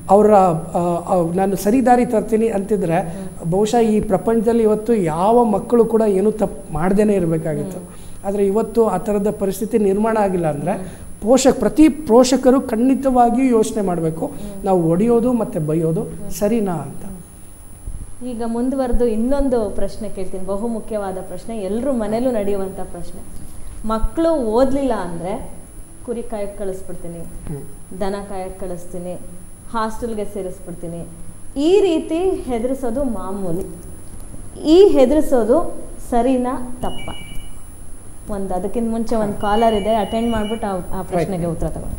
ಅವರ ನಾನು ಸರಿ ದಾರಿ ತರ್ತೀನಿ ಅಂತಿದ್ರೆ ಬಹುಶಃ ಈ ಪ್ರಪಂಚದಲ್ಲಿ ಇವತ್ತು ಯಾವ ಮಕ್ಕಳು ಕೂಡ ಏನೂ ತಪ್ಪು ಮಾಡ್ದೇ ಇರಬೇಕಾಗಿತ್ತು. ಆದರೆ ಇವತ್ತು ಆ ಥರದ ಪರಿಸ್ಥಿತಿ ನಿರ್ಮಾಣ ಆಗಿಲ್ಲ ಅಂದರೆ ಪೋಷಕ ಪ್ರತಿ ಪೋಷಕರು ಖಂಡಿತವಾಗಿಯೂ ಯೋಚನೆ ಮಾಡಬೇಕು, ನಾವು ಹೊಡೆಯೋದು ಮತ್ತು ಬೈಯೋದು ಸರಿನಾ ಅಂತ. ಈಗ ಮುಂದುವರೆದು ಇನ್ನೊಂದು ಪ್ರಶ್ನೆ ಕೇಳ್ತೀನಿ, ಬಹು ಮುಖ್ಯವಾದ ಪ್ರಶ್ನೆ, ಎಲ್ಲರೂ ಮನೇಲೂ ನಡೆಯುವಂಥ ಪ್ರಶ್ನೆ. ಮಕ್ಕಳು ಓದಲಿಲ್ಲ ಅಂದರೆ ಕುರಿ ಕಾಯಕ್ಕೆ ಕಳಿಸ್ಬಿಡ್ತೀನಿ, ದನ ಕಾಯಕ್ಕೆ ಕಳಿಸ್ತೀನಿ, ಹಾಸ್ಟೆಲ್ಗೆ ಸೇರಿಸ್ಬಿಡ್ತೀನಿ, ಈ ರೀತಿ ಹೆದರಿಸೋದು ಮಾಮೂಲಿ. ಈ ಹೆದರಿಸೋದು ಸರಿನಾ ತಪ್ಪ? ಒಂದು ಅದಕ್ಕಿಂತ ಮುಂಚೆ ಒಂದು ಕಾಲರ್ ಇದೆ, ಅಟೆಂಡ್ ಮಾಡಿಬಿಟ್ಟು ಆ ಪ್ರಶ್ನೆಗೆ ಉತ್ತರ ತಗೊಳ್ಳಿ.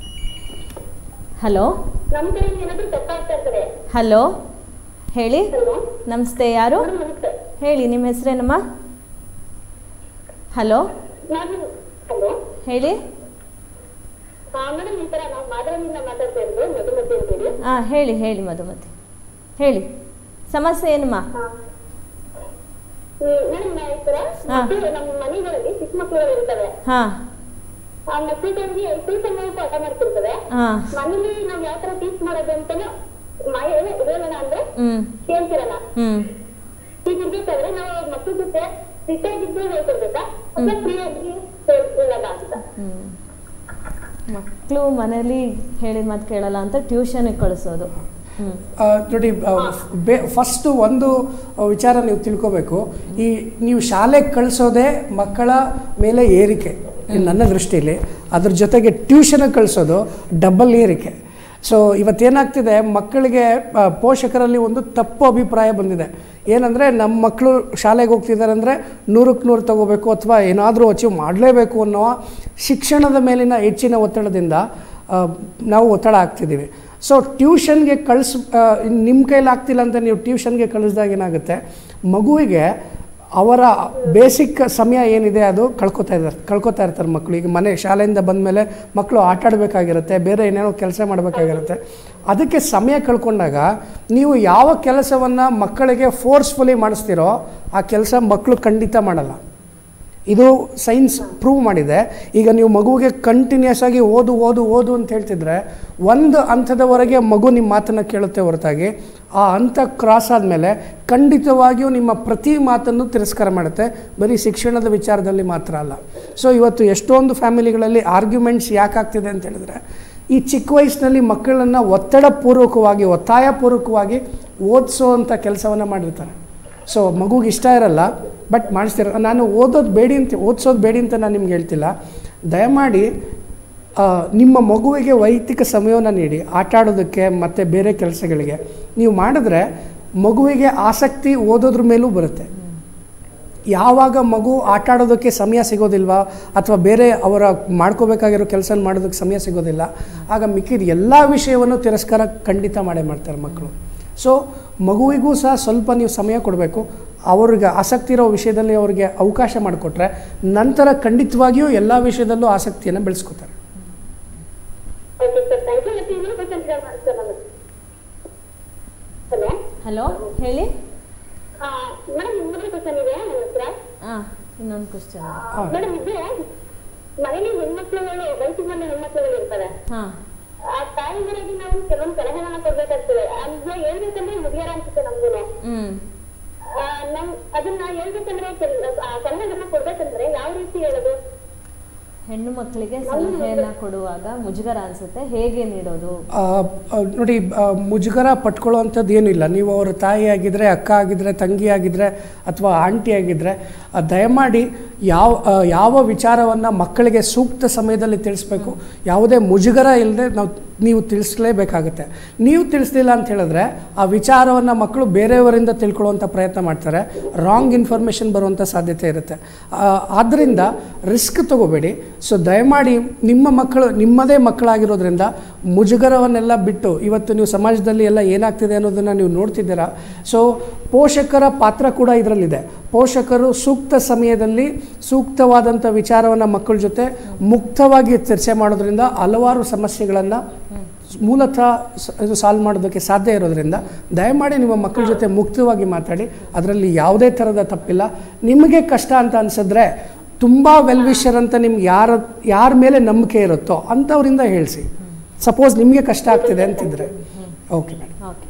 ಹಲೋ ಹಲೋ ಹೇಳಿ. ನಮಸ್ತೆ, ಯಾರು ಹೇಳಿ, ನಿಮ್ಮ ಹೆಸರೇನಮ್ಮ? ಹಲೋ ಹೇಳಿ. ಹಾಂ ಹೇಳಿ ಹೇಳಿ ಮಧುಮತಿ, ಹೇಳಿ ಸಮಸ್ಯೆ ಏನಮ್ಮ? ಹಾಂ ಹಾಂ ಆ ಮಕ್ಕಳಿಗೆ ಟ್ಯೂಷನ್ ಪಾಠ ಮಾಡ್ತಿರ್ತವೆ. ಮನೇಲಿ ನಾವ್ ಯಾವ ತರ ಟೀಚ್ ಮಾಡೋದು ಅಂತಾನು ಹೇಳೋಣ ಅಂದ್ರೆ ಕೇಳ್ತಿರಲ್ಲ. ಈಗ ಇರ್ಬೇಕಾದ್ರೆ ನಾವು ಮಕ್ಕಳ ಜೊತೆ ಸಿಟ್ಟಾಗಿದ್ದು ಹೇಳ್ಕೊಡ್ಬೇಕಾ ಅಥವಾ ಫ್ರೀಯಾಗಿ ಹೇಳ್ಕೊಳ್ಳಲ್ಲ ಅಂತ? ಮಕ್ಕಳು ಮನೇಲಿ ಹೇಳಿದ ಮಾತು ಕೇಳಲ್ಲ ಅಂತ ಟ್ಯೂಷನ್ಗೆ ಕಳಿಸೋದು. ನೋಡಿ, ಬೇ ಫಸ್ಟು ಒಂದು ವಿಚಾರ ನೀವು ತಿಳ್ಕೋಬೇಕು. ಈ ನೀವು ಶಾಲೆಗೆ ಕಳಿಸೋದೇ ಮಕ್ಕಳ ಮೇಲೆ ಏರಿಕೆ ನನ್ನ ದೃಷ್ಟಿಯಲ್ಲಿ, ಅದ್ರ ಜೊತೆಗೆ ಟ್ಯೂಷನ್ಗೆ ಕಳಿಸೋದು ಡಬಲ್ ಏರಿಕೆ. ಸೊ ಇವತ್ತೇನಾಗ್ತಿದೆ, ಮಕ್ಕಳಿಗೆ ಪೋಷಕರಲ್ಲಿ ಒಂದು ತಪ್ಪು ಅಭಿಪ್ರಾಯ ಬಂದಿದೆ. ಏನಂದರೆ ನಮ್ಮ ಮಕ್ಕಳು ಶಾಲೆಗೆ ಹೋಗ್ತಿದ್ದಾರೆ ಅಂದರೆ ನೂರಕ್ಕೆ ನೂರು ತಗೋಬೇಕು ಅಥವಾ ಏನಾದರೂ ಅಚೀವ್ ಮಾಡಲೇಬೇಕು ಅನ್ನೋ ಶಿಕ್ಷಣದ ಮೇಲಿನ ಹೆಚ್ಚಿನ ಒತ್ತಡದಿಂದ ನಾವು ಒತ್ತಡ ಆಗ್ತಿದ್ದೀವಿ. ಸೊ ಟ್ಯೂಷನ್ಗೆ ಕಳಿಸ್ ನಿಮ್ಮ ಕೈಲಿ ಆಗ್ತಿಲ್ಲ ಅಂತ ನೀವು ಟ್ಯೂಷನ್ಗೆ ಕಳಿಸಿದಾಗ ಏನಾಗುತ್ತೆ, ಮಗುವಿಗೆ ಅವರ ಬೇಸಿಕ್ ಸಮಯ ಏನಿದೆ ಅದು ಕಳ್ಕೊತಾ ಇದ್ದಾರೆ ಕಳ್ಕೊತಾ ಇರ್ತಾರೆ ಮಕ್ಕಳು. ಈಗ ಮನೆ ಶಾಲೆಯಿಂದ ಬಂದಮೇಲೆ ಮಕ್ಕಳು ಆಟ ಆಡಬೇಕಾಗಿರುತ್ತೆ, ಬೇರೆ ಏನೇನೋ ಕೆಲಸ ಮಾಡಬೇಕಾಗಿರುತ್ತೆ. ಅದಕ್ಕೆ ಸಮಯ ಕಳ್ಕೊಂಡಾಗ ನೀವು ಯಾವ ಕೆಲಸವನ್ನು ಮಕ್ಕಳಿಗೆ ಫೋರ್ಸ್ಫುಲಿ ಮಾಡಿಸ್ತೀರೋ ಆ ಕೆಲಸ ಮಕ್ಕಳು ಖಂಡಿತ ಮಾಡಲ್ಲ. ಇದು ಸೈನ್ಸ್ ಪ್ರೂವ್ ಮಾಡಿದೆ. ಈಗ ನೀವು ಮಗುವಿಗೆ ಕಂಟಿನ್ಯೂಸ್ ಆಗಿ ಓದು ಓದು ಓದು ಅಂತ ಹೇಳ್ತಿದ್ರೆ ಒಂದು ಹಂತದವರೆಗೆ ಮಗು ನಿಮ್ಮ ಮಾತನ್ನು ಕೇಳುತ್ತೆ ಹೊರತಾಗಿ ಆ ಹಂತ ಕ್ರಾಸ್ ಆದಮೇಲೆ ಖಂಡಿತವಾಗಿಯೂ ನಿಮ್ಮ ಪ್ರತಿ ಮಾತನ್ನು ತಿರಸ್ಕಾರ ಮಾಡುತ್ತೆ, ಬರೀ ಶಿಕ್ಷಣದ ವಿಚಾರದಲ್ಲಿ ಮಾತ್ರ ಅಲ್ಲ. ಸೊ ಇವತ್ತು ಎಷ್ಟೊಂದು ಫ್ಯಾಮಿಲಿಗಳಲ್ಲಿ ಆರ್ಗ್ಯುಮೆಂಟ್ಸ್ ಯಾಕಾಗ್ತಿದೆ ಅಂತ ಹೇಳಿದ್ರೆ, ಈ ಚಿಕ್ಕ ವಯಸ್ಸಿನಲ್ಲಿ ಮಕ್ಕಳನ್ನು ಒತ್ತಡಪೂರ್ವಕವಾಗಿ ಒತ್ತಾಯಪೂರ್ವಕವಾಗಿ ಓದಿಸೋ ಅಂಥ ಕೆಲಸವನ್ನು ಮಾಡಿರ್ತಾರೆ. ಸೊ ಮಗುಗೆ ಇಷ್ಟ ಇರಲ್ಲ, ಬಟ್ ಮಾಡಿಸ್ತಿರ. ನಾನು ಓದೋದು ಬೇಡಿ ಅಂತ ಓದಿಸೋದು ಬೇಡಿ ಅಂತ ನಾನು ನಿಮ್ಗೆ ಹೇಳ್ತಿಲ್ಲ. ದಯಮಾಡಿ ನಿಮ್ಮ ಮಗುವಿಗೆ ವೈಯಕ್ತಿಕ ಸಮಯವನ್ನು ನೀಡಿ ಆಟ ಆಡೋದಕ್ಕೆ ಮತ್ತು ಬೇರೆ ಕೆಲಸಗಳಿಗೆ. ನೀವು ಮಾಡಿದ್ರೆ ಮಗುವಿಗೆ ಆಸಕ್ತಿ ಓದೋದ್ರ ಮೇಲೂ ಬರುತ್ತೆ. ಯಾವಾಗ ಮಗು ಆಟ ಆಡೋದಕ್ಕೆ ಸಮಯ ಸಿಗೋದಿಲ್ವಾ ಅಥವಾ ಬೇರೆ ಅವರ ಮಾಡ್ಕೋಬೇಕಾಗಿರೋ ಕೆಲಸ ಮಾಡೋದಕ್ಕೆ ಸಮಯ ಸಿಗೋದಿಲ್ಲ, ಆಗ ಮಿಕ್ಕಿದ ಎಲ್ಲ ವಿಷಯವನ್ನು ತಿರಸ್ಕಾರ ಖಂಡಿತ ಮಾಡೇ ಮಾಡ್ತಾರೆ ಮಕ್ಕಳು. ಸೊ ಮಗುವಿಗೂ ಸಹ ಸ್ವಲ್ಪ ನೀವು ಸಮಯ ಕೊಡಬೇಕು. ಅವ್ರಿಗೆ ಆಸಕ್ತಿ ಇರೋ ವಿಷಯದಲ್ಲಿ ಅವ್ರಿಗೆ ಅವಕಾಶ ಮಾಡಿಕೊಟ್ರೆ ನಂತರ ಖಂಡಿತವಾಗಿಯೂ ಎಲ್ಲ ವಿಷಯದಲ್ಲೂ ಆಸಕ್ತಿಯನ್ನು ಬೆಳೆಸ್ಕೊತಾರೆ. ಹಲೋ ಹೇಳಿ. ಹಾಂ ಇನ್ನೊಂದು ಕ್ವಶನ್ ಮೇಡಮ್, ಇದು ಮನೇಲಿ ಹೆಣ್ಮಕ್ಳುಗಳು ವಯಸ್ಸಿನ ಮನೆ ಹೆಣ್ಮಕ್ಳುಗಳು ಇರ್ತಾರೆ. ಹಾಂ ಆ ತಾಯಿಗಳಿಗೆ ನಾವು ಕೆಲವೊಂದು ಸಲಹೆಗಳನ್ನ ಕೊಡ್ಬೇಕಾಗ್ತದೆ. ಅಂದ್ರೆ ಹೇಳ್ಬೇಕಂದ್ರೆ ಮುಗಿಯಾರ ಅನ್ಸುತ್ತೆ ನಮ್ಗೂ. ಹ್ಮ್ ನಮ್ ಅದನ್ನ ಹೇಳ್ಬೇಕಂದ್ರೆ ಸಲಹೆಗಳನ್ನ ಕೊಡ್ಬೇಕಂದ್ರೆ ಯಾವ ರೀತಿ ಹೇಳೋದು? ಹೆಣ್ಣು ಮಕ್ಕಳಿಗೆ ಸಲಹೆಯನ್ನ ಕೊಡುವಾಗ ಮುಜುಗರ ಅನ್ಸುತ್ತೆ, ಹೇಗೆ ನೀಡೋದು? ನೋಡಿ, ಮುಜುಗರ ಪಟ್ಕೊಳ್ಳುವಂಥದ್ದು ಏನೂ ಇಲ್ಲ. ನೀವು ಅವರ ತಾಯಿ ಆಗಿದ್ದರೆ, ಅಕ್ಕ ಆಗಿದ್ದರೆ, ತಂಗಿ ಆಗಿದ್ದರೆ ಅಥವಾ ಆಂಟಿ ಆಗಿದ್ದರೆ ದಯಮಾಡಿ ಯಾವ ಯಾವ ವಿಚಾರವನ್ನು ಮಕ್ಕಳಿಗೆ ಸೂಕ್ತ ಸಮಯದಲ್ಲಿ ತಿಳಿಸ್ಬೇಕು, ಯಾವುದೇ ಮುಜುಗರ ಇಲ್ಲದೆ ನಾವು ನೀವು ತಿಳಿಸ್ಲೇಬೇಕಾಗುತ್ತೆ. ನೀವು ತಿಳಿಸ್ಲಿಲ್ಲ ಅಂತ ಹೇಳಿದ್ರೆ ಆ ವಿಚಾರವನ್ನು ಮಕ್ಕಳು ಬೇರೆಯವರಿಂದ ತಿಳ್ಕೊಳ್ಳುವಂಥ ಪ್ರಯತ್ನ ಮಾಡ್ತಾರೆ, ರಾಂಗ್ ಇನ್ಫಾರ್ಮೇಷನ್ ಬರುವಂಥ ಸಾಧ್ಯತೆ ಇರುತ್ತೆ. ಆದ್ದರಿಂದ ರಿಸ್ಕ್ ತಗೋಬೇಡಿ. ಸೊ ದಯಮಾಡಿ ನಿಮ್ಮ ಮಕ್ಕಳು ನಿಮ್ಮದೇ ಮಕ್ಕಳಾಗಿರೋದ್ರಿಂದ ಮುಜುಗರವನ್ನೆಲ್ಲ ಬಿಟ್ಟು, ಇವತ್ತು ನೀವು ಸಮಾಜದಲ್ಲಿ ಎಲ್ಲ ಏನಾಗ್ತಿದೆ ಅನ್ನೋದನ್ನು ನೀವು ನೋಡ್ತಿದ್ದೀರಾ. ಸೊ ಪೋಷಕರ ಪಾತ್ರ ಕೂಡ ಇದರಲ್ಲಿದೆ. ಪೋಷಕರು ಸೂಕ್ತ ಸಮಯದಲ್ಲಿ ಸೂಕ್ತವಾದಂಥ ವಿಚಾರವನ್ನು ಮಕ್ಕಳ ಜೊತೆ ಮುಕ್ತವಾಗಿ ಚರ್ಚೆ ಮಾಡೋದ್ರಿಂದ ಹಲವಾರು ಸಮಸ್ಯೆಗಳನ್ನು ಮೂಲತಃ ಇದು ಸಾಲ್ವ್ ಮಾಡೋದಕ್ಕೆ ಸಾಧ್ಯ ಇರೋದ್ರಿಂದ ದಯಮಾಡಿ ನಿಮ್ಮ ಮಕ್ಕಳ ಜೊತೆ ಮುಕ್ತವಾಗಿ ಮಾತಾಡಿ. ಅದರಲ್ಲಿ ಯಾವುದೇ ಥರದ ತಪ್ಪಿಲ್ಲ. ನಿಮಗೆ ಕಷ್ಟ ಅಂತ ಅನಿಸಿದ್ರೆ ತುಂಬ ವೆಲ್ ವಿಷರ್ ಅಂತ ನಿಮ್ಗೆ ಯಾರ ಯಾರ ಮೇಲೆ ನಂಬಿಕೆ ಇರುತ್ತೋ ಅಂಥವರಿಂದ ಹೇಳಿಸಿ. ಸಪೋಸ್ ನಿಮಗೆ ಕಷ್ಟ ಆಗ್ತಿದೆ ಅಂತಿದ್ರೆ ಓಕೆ ಮೇಡಮ್. ಓಕೆ,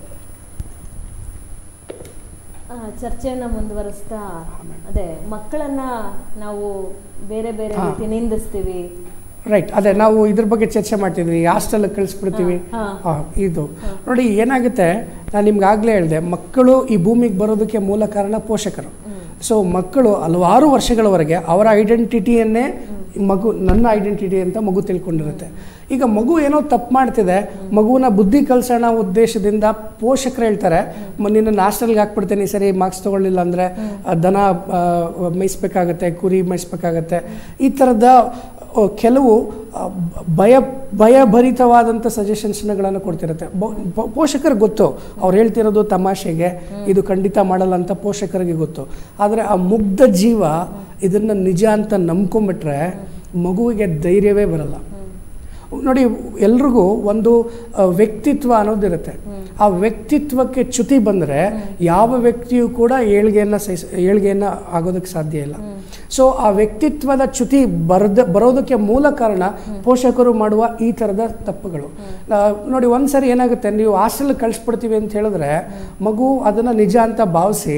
ಚರ್ಚೆಯನ್ನು ಮುಂದುವರಿಸ್ತಾ ಅದೇ ಮಕ್ಕಳನ್ನ ನಾವು ಬೇರೆ ಬೇರೆ ರೀತಿ ನಿಂದಿಸ್ತೀವಿ. ರೈಟ್, ಅದೇ ನಾವು ಇದ್ರ ಬಗ್ಗೆ ಚರ್ಚೆ ಮಾಡ್ತಿದ್ವಿ, ಹಾಸ್ಟೆಲ್ ಕಳಿಸ್ಬಿಡ್ತೀವಿ. ಇದು ನೋಡಿ ಏನಾಗುತ್ತೆ, ನಾನು ನಿಮ್ಗೆ ಆಗಲೇ ಹೇಳಿದೆ, ಮಕ್ಕಳು ಈ ಭೂಮಿಗೆ ಬರೋದಕ್ಕೆ ಮೂಲ ಕಾರಣ ಪೋಷಕರು. ಸೊ ಮಕ್ಕಳು ಹಲವಾರು ವರ್ಷಗಳವರೆಗೆ ಅವರ ಐಡೆಂಟಿಟಿಯನ್ನೇ ಮಗು ನನ್ನ ಐಡೆಂಟಿಟಿ ಅಂತ ಮಗು ತಿಳ್ಕೊಂಡಿರುತ್ತೆ. ಈಗ ಮಗು ಏನೋ ತಪ್ಪು ಮಾಡ್ತಿದೆ, ಮಗುವನ್ನ ಬುದ್ಧಿ ಕಲಿಸೋಣ ಉದ್ದೇಶದಿಂದ ಪೋಷಕರು ಹೇಳ್ತಾರೆ ನಿನ್ನ ಹಾಸ್ಟೆಲ್ಗೆ ಹಾಕ್ಬಿಡ್ತೇನೆ, ಸರಿ ಮಾರ್ಕ್ಸ್ ತೊಗೊಳ್ಳಿಲ್ಲ ಅಂದರೆ ದನ ಮೇಯಿಸ್ಬೇಕಾಗತ್ತೆ, ಕುರಿ ಮೇಯಿಸ್ಬೇಕಾಗತ್ತೆ, ಈ ಥರದ ಕೆಲವು ಭಯ ಭಯಭರಿತವಾದಂಥ ಸಜೆಷನ್ಸ್ಗಳನ್ನು ಕೊಡ್ತಿರುತ್ತೆ. ಪೋಷಕರಿಗೆ ಗೊತ್ತು ಅವ್ರು ಹೇಳ್ತಿರೋದು ತಮಾಷೆಗೆ, ಇದು ಖಂಡಿತ ಮಾಡಲ್ಲ ಅಂತ ಪೋಷಕರಿಗೆ ಗೊತ್ತು. ಆದರೆ ಆ ಮುಗ್ಧ ಜೀವ ಇದನ್ನು ನಿಜ ಅಂತ ನಂಬ್ಕೊಂಬಿಟ್ರೆ ಮಗುವಿಗೆ ಧೈರ್ಯವೇ ಬರಲ್ಲ. ನೋಡಿ, ಎಲ್ರಿಗೂ ಒಂದು ವ್ಯಕ್ತಿತ್ವ ಅನ್ನೋದಿರುತ್ತೆ. ಆ ವ್ಯಕ್ತಿತ್ವಕ್ಕೆ ಚ್ಯುತಿ ಬಂದರೆ ಯಾವ ವ್ಯಕ್ತಿಯೂ ಕೂಡ ಏಳಿಗೆಯನ್ನು ಸಹಿಸ ಏಳಿಗೆಯನ್ನು ಆಗೋದಕ್ಕೆ ಸಾಧ್ಯ ಇಲ್ಲ. ಸೊ ಆ ವ್ಯಕ್ತಿತ್ವದ ಚ್ಯುತಿ ಬರದ ಬರೋದಕ್ಕೆ ಮೂಲ ಕಾರಣ ಪೋಷಕರು ಮಾಡುವ ಈ ಥರದ ತಪ್ಪುಗಳು. ನೋಡಿ, ಒಂದು ಸರಿ ಏನಾಗುತ್ತೆ, ನೀವು ಹಾಸ್ಟೆಲ್ ಕಳಿಸ್ಬಿಡ್ತೀವಿ ಅಂತ ಹೇಳಿದ್ರೆ ಮಗು ಅದನ್ನು ನಿಜ ಅಂತ ಭಾವಿಸಿ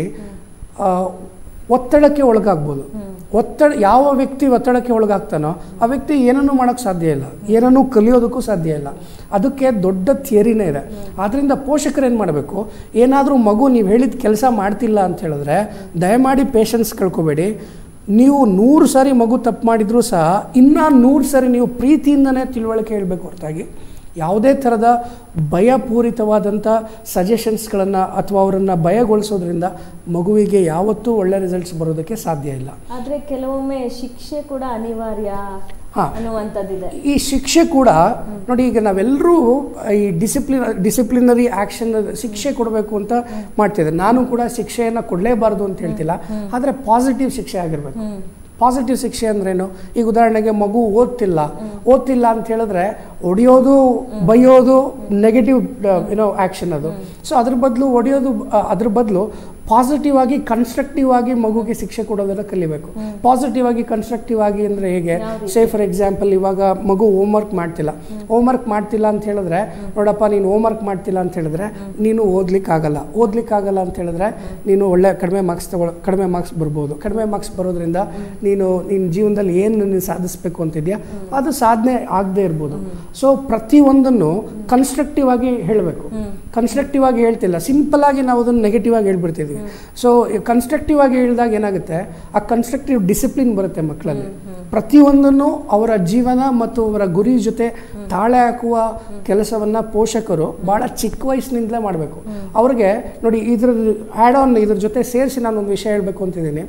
ಒತ್ತಡಕ್ಕೆ ಒಳಗಾಗ್ಬೋದು. ಒತ್ತಡ ಯಾವ ವ್ಯಕ್ತಿ ಒತ್ತಡಕ್ಕೆ ಒಳಗಾಗ್ತಾನೋ ಆ ವ್ಯಕ್ತಿ ಏನನ್ನೂ ಮಾಡೋಕ್ಕೆ ಸಾಧ್ಯ ಇಲ್ಲ, ಏನನ್ನೂ ಕಲಿಯೋದಕ್ಕೂ ಸಾಧ್ಯ ಇಲ್ಲ. ಅದಕ್ಕೆ ದೊಡ್ಡ ಥಿಯರಿನೇ ಇದೆ. ಆದ್ದರಿಂದ ಪೋಷಕರು ಏನು ಮಾಡಬೇಕು, ಏನಾದರೂ ಮಗು ನೀವು ಹೇಳಿದ ಕೆಲಸ ಮಾಡ್ತಿಲ್ಲ ಅಂತ ಹೇಳಿದ್ರೆ ದಯಮಾಡಿ ಪೇಷನ್ಸ್ ಕಳ್ಕೊಬೇಡಿ. ನೀವು ನೂರು ಸಾರಿ ಮಗು ತಪ್ಪು ಮಾಡಿದರೂ ಸಹ ಇನ್ನೂ ನೂರು ಸಾರಿ ನೀವು ಪ್ರೀತಿಯಿಂದನೇ ತಿಳುವಳಿಕೆ ಹೇಳಬೇಕು ಹೊರತಾಗಿ ಯಾವುದೇ ಥರದ ಭಯಪೂರಿತವಾದಂಥ ಸಜೆಷನ್ಸ್ಗಳನ್ನು ಅಥವಾ ಅವರನ್ನು ಭಯಗೊಳಿಸೋದ್ರಿಂದ ಮಗುವಿಗೆ ಯಾವತ್ತೂ ಒಳ್ಳೆ ರಿಸಲ್ಟ್ಸ್ ಬರೋದಕ್ಕೆ ಸಾಧ್ಯ ಇಲ್ಲ. ಆದರೆ ಕೆಲವೊಮ್ಮೆ ಶಿಕ್ಷೆ ಕೂಡ ಅನಿವಾರ್ಯ ಅನ್ನುವಂಥದ್ದಿದೆ. ಈ ಶಿಕ್ಷೆ ಕೂಡ ನೋಡಿ, ಈಗ ನಾವೆಲ್ಲರೂ ಈ ಡಿಸಿಪ್ಲಿನ್ ಡಿಸಿಪ್ಲಿನರಿ ಆ್ಯಕ್ಷನ್ ಶಿಕ್ಷೆ ಕೊಡಬೇಕು ಅಂತ ಮಾಡ್ತಿದ್ದೆ. ನಾನು ಕೂಡ ಶಿಕ್ಷೆಯನ್ನು ಕೊಡಲೇಬಾರ್ದು ಅಂತ ಹೇಳ್ತಿಲ್ಲ, ಆದರೆ ಪಾಸಿಟಿವ್ ಶಿಕ್ಷೆ ಆಗಿರಬೇಕು. ಪಾಸಿಟಿವ್ ಶಿಕ್ಷೆ ಅಂದ್ರೇನು, ಈಗ ಉದಾಹರಣೆಗೆ ಮಗು ಓದ್ತಿಲ್ಲ ಓದ್ತಿಲ್ಲ ಅಂತ ಹೇಳಿದ್ರೆ ಹೊಡೆಯೋದು ಬೈಯೋದು ನೆಗೆಟಿವ್ ಏನೋ ಆ್ಯಕ್ಷನ್ ಅದು. ಸೊ ಅದ್ರ ಬದಲು ಹೊಡೆಯೋದು ಅದ್ರ ಬದಲು ಪಾಸಿಟಿವ್ ಆಗಿ ಕನ್ಸ್ಟ್ರಕ್ಟಿವ್ ಆಗಿ ಮಗುಗೆ ಶಿಕ್ಷೆ ಕೊಡೋದನ್ನು ಕಲಿಬೇಕು. ಪಾಸಿಟಿವ್ ಆಗಿ ಕನ್ಸ್ಟ್ರಕ್ಟಿವ್ ಆಗಿ ಅಂದರೆ ಹೇಗೆ, ಸೇ ಫಾರ್ ಎಕ್ಸಾಂಪಲ್ ಇವಾಗ ಮಗು ಹೋಮ್ವರ್ಕ್ ಮಾಡ್ತಿಲ್ಲ ಹೋಮ್ವರ್ಕ್ ಮಾಡ್ತಿಲ್ಲ ಅಂತ ಹೇಳಿದ್ರೆ, ನೋಡಪ್ಪ ನೀನು ಹೋಮ್ವರ್ಕ್ ಮಾಡ್ತಿಲ್ಲ ಅಂತ ಹೇಳಿದ್ರೆ ನೀನು ಓದ್ಲಿಕ್ಕಾಗಲ್ಲ ಓದ್ಲಿಕ್ಕಾಗಲ್ಲ ಅಂತ ಹೇಳಿದ್ರೆ ನೀನು ಒಳ್ಳೆ ಕಡಿಮೆ ಮಾರ್ಕ್ಸ್ ತಗೊಳ್ಳೋ ಕಡಿಮೆ ಮಾರ್ಕ್ಸ್ ಬರ್ಬೋದು. ಕಡಿಮೆ ಮಾರ್ಕ್ಸ್ ಬರೋದ್ರಿಂದ ನೀನು ನಿನ್ನ ಜೀವನದಲ್ಲಿ ಏನು ನೀನು ಸಾಧಿಸಬೇಕು ಅಂತಿದೆಯಾ ಅದು ಸಾಧನೆ ಆಗದೆ ಇರ್ಬೋದು. ಸೊ ಪ್ರತಿಯೊಂದನ್ನು ಕನ್ಸ್ಟ್ರಕ್ಟಿವ್ ಆಗಿ ಹೇಳಬೇಕು. ಕನ್ಸ್ಟ್ರಕ್ಟಿವ್ ಆಗಿ ಹೇಳ್ತಿಲ್ಲ, ಸಿಂಪಲ್ ಆಗಿ ನಾವು ಅದನ್ನು ನೆಗೆಟಿವ್ ಆಗಿ ಹೇಳ್ಬಿಡ್ತಿದ್ವಿ. ಸೊ ಕನ್ಸ್ಟ್ರಕ್ಟಿವ್ ಆಗಿ ಹೇಳಿದಾಗ ಏನಾಗುತ್ತೆ, ಆ ಕನ್ಸ್ಟ್ರಕ್ಟಿವ್ ಡಿಸಿಪ್ಲಿನ್ ಬರುತ್ತೆ ಮಕ್ಕಳಲ್ಲಿ. ಪ್ರತಿಯೊಂದನ್ನು ಅವರ ಜೀವನ ಮತ್ತು ಅವರ ಗುರಿ ಜೊತೆ ತಾಳೆ ಹಾಕುವ ಕೆಲಸವನ್ನು ಪೋಷಕರು ಭಾಳ ಚಿಕ್ಕ ವಯಸ್ಸಿನಿಂದಲೇ ಮಾಡಬೇಕು. ಅವ್ರಿಗೆ ನೋಡಿ, ಇದ್ರ ಆ್ಯಡ್ ಆನ್ ಇದ್ರ ಜೊತೆ ಸೇರಿಸಿ ನಾನೊಂದು ವಿಷಯ ಹೇಳಬೇಕು ಅಂತಿದ್ದೀನಿ.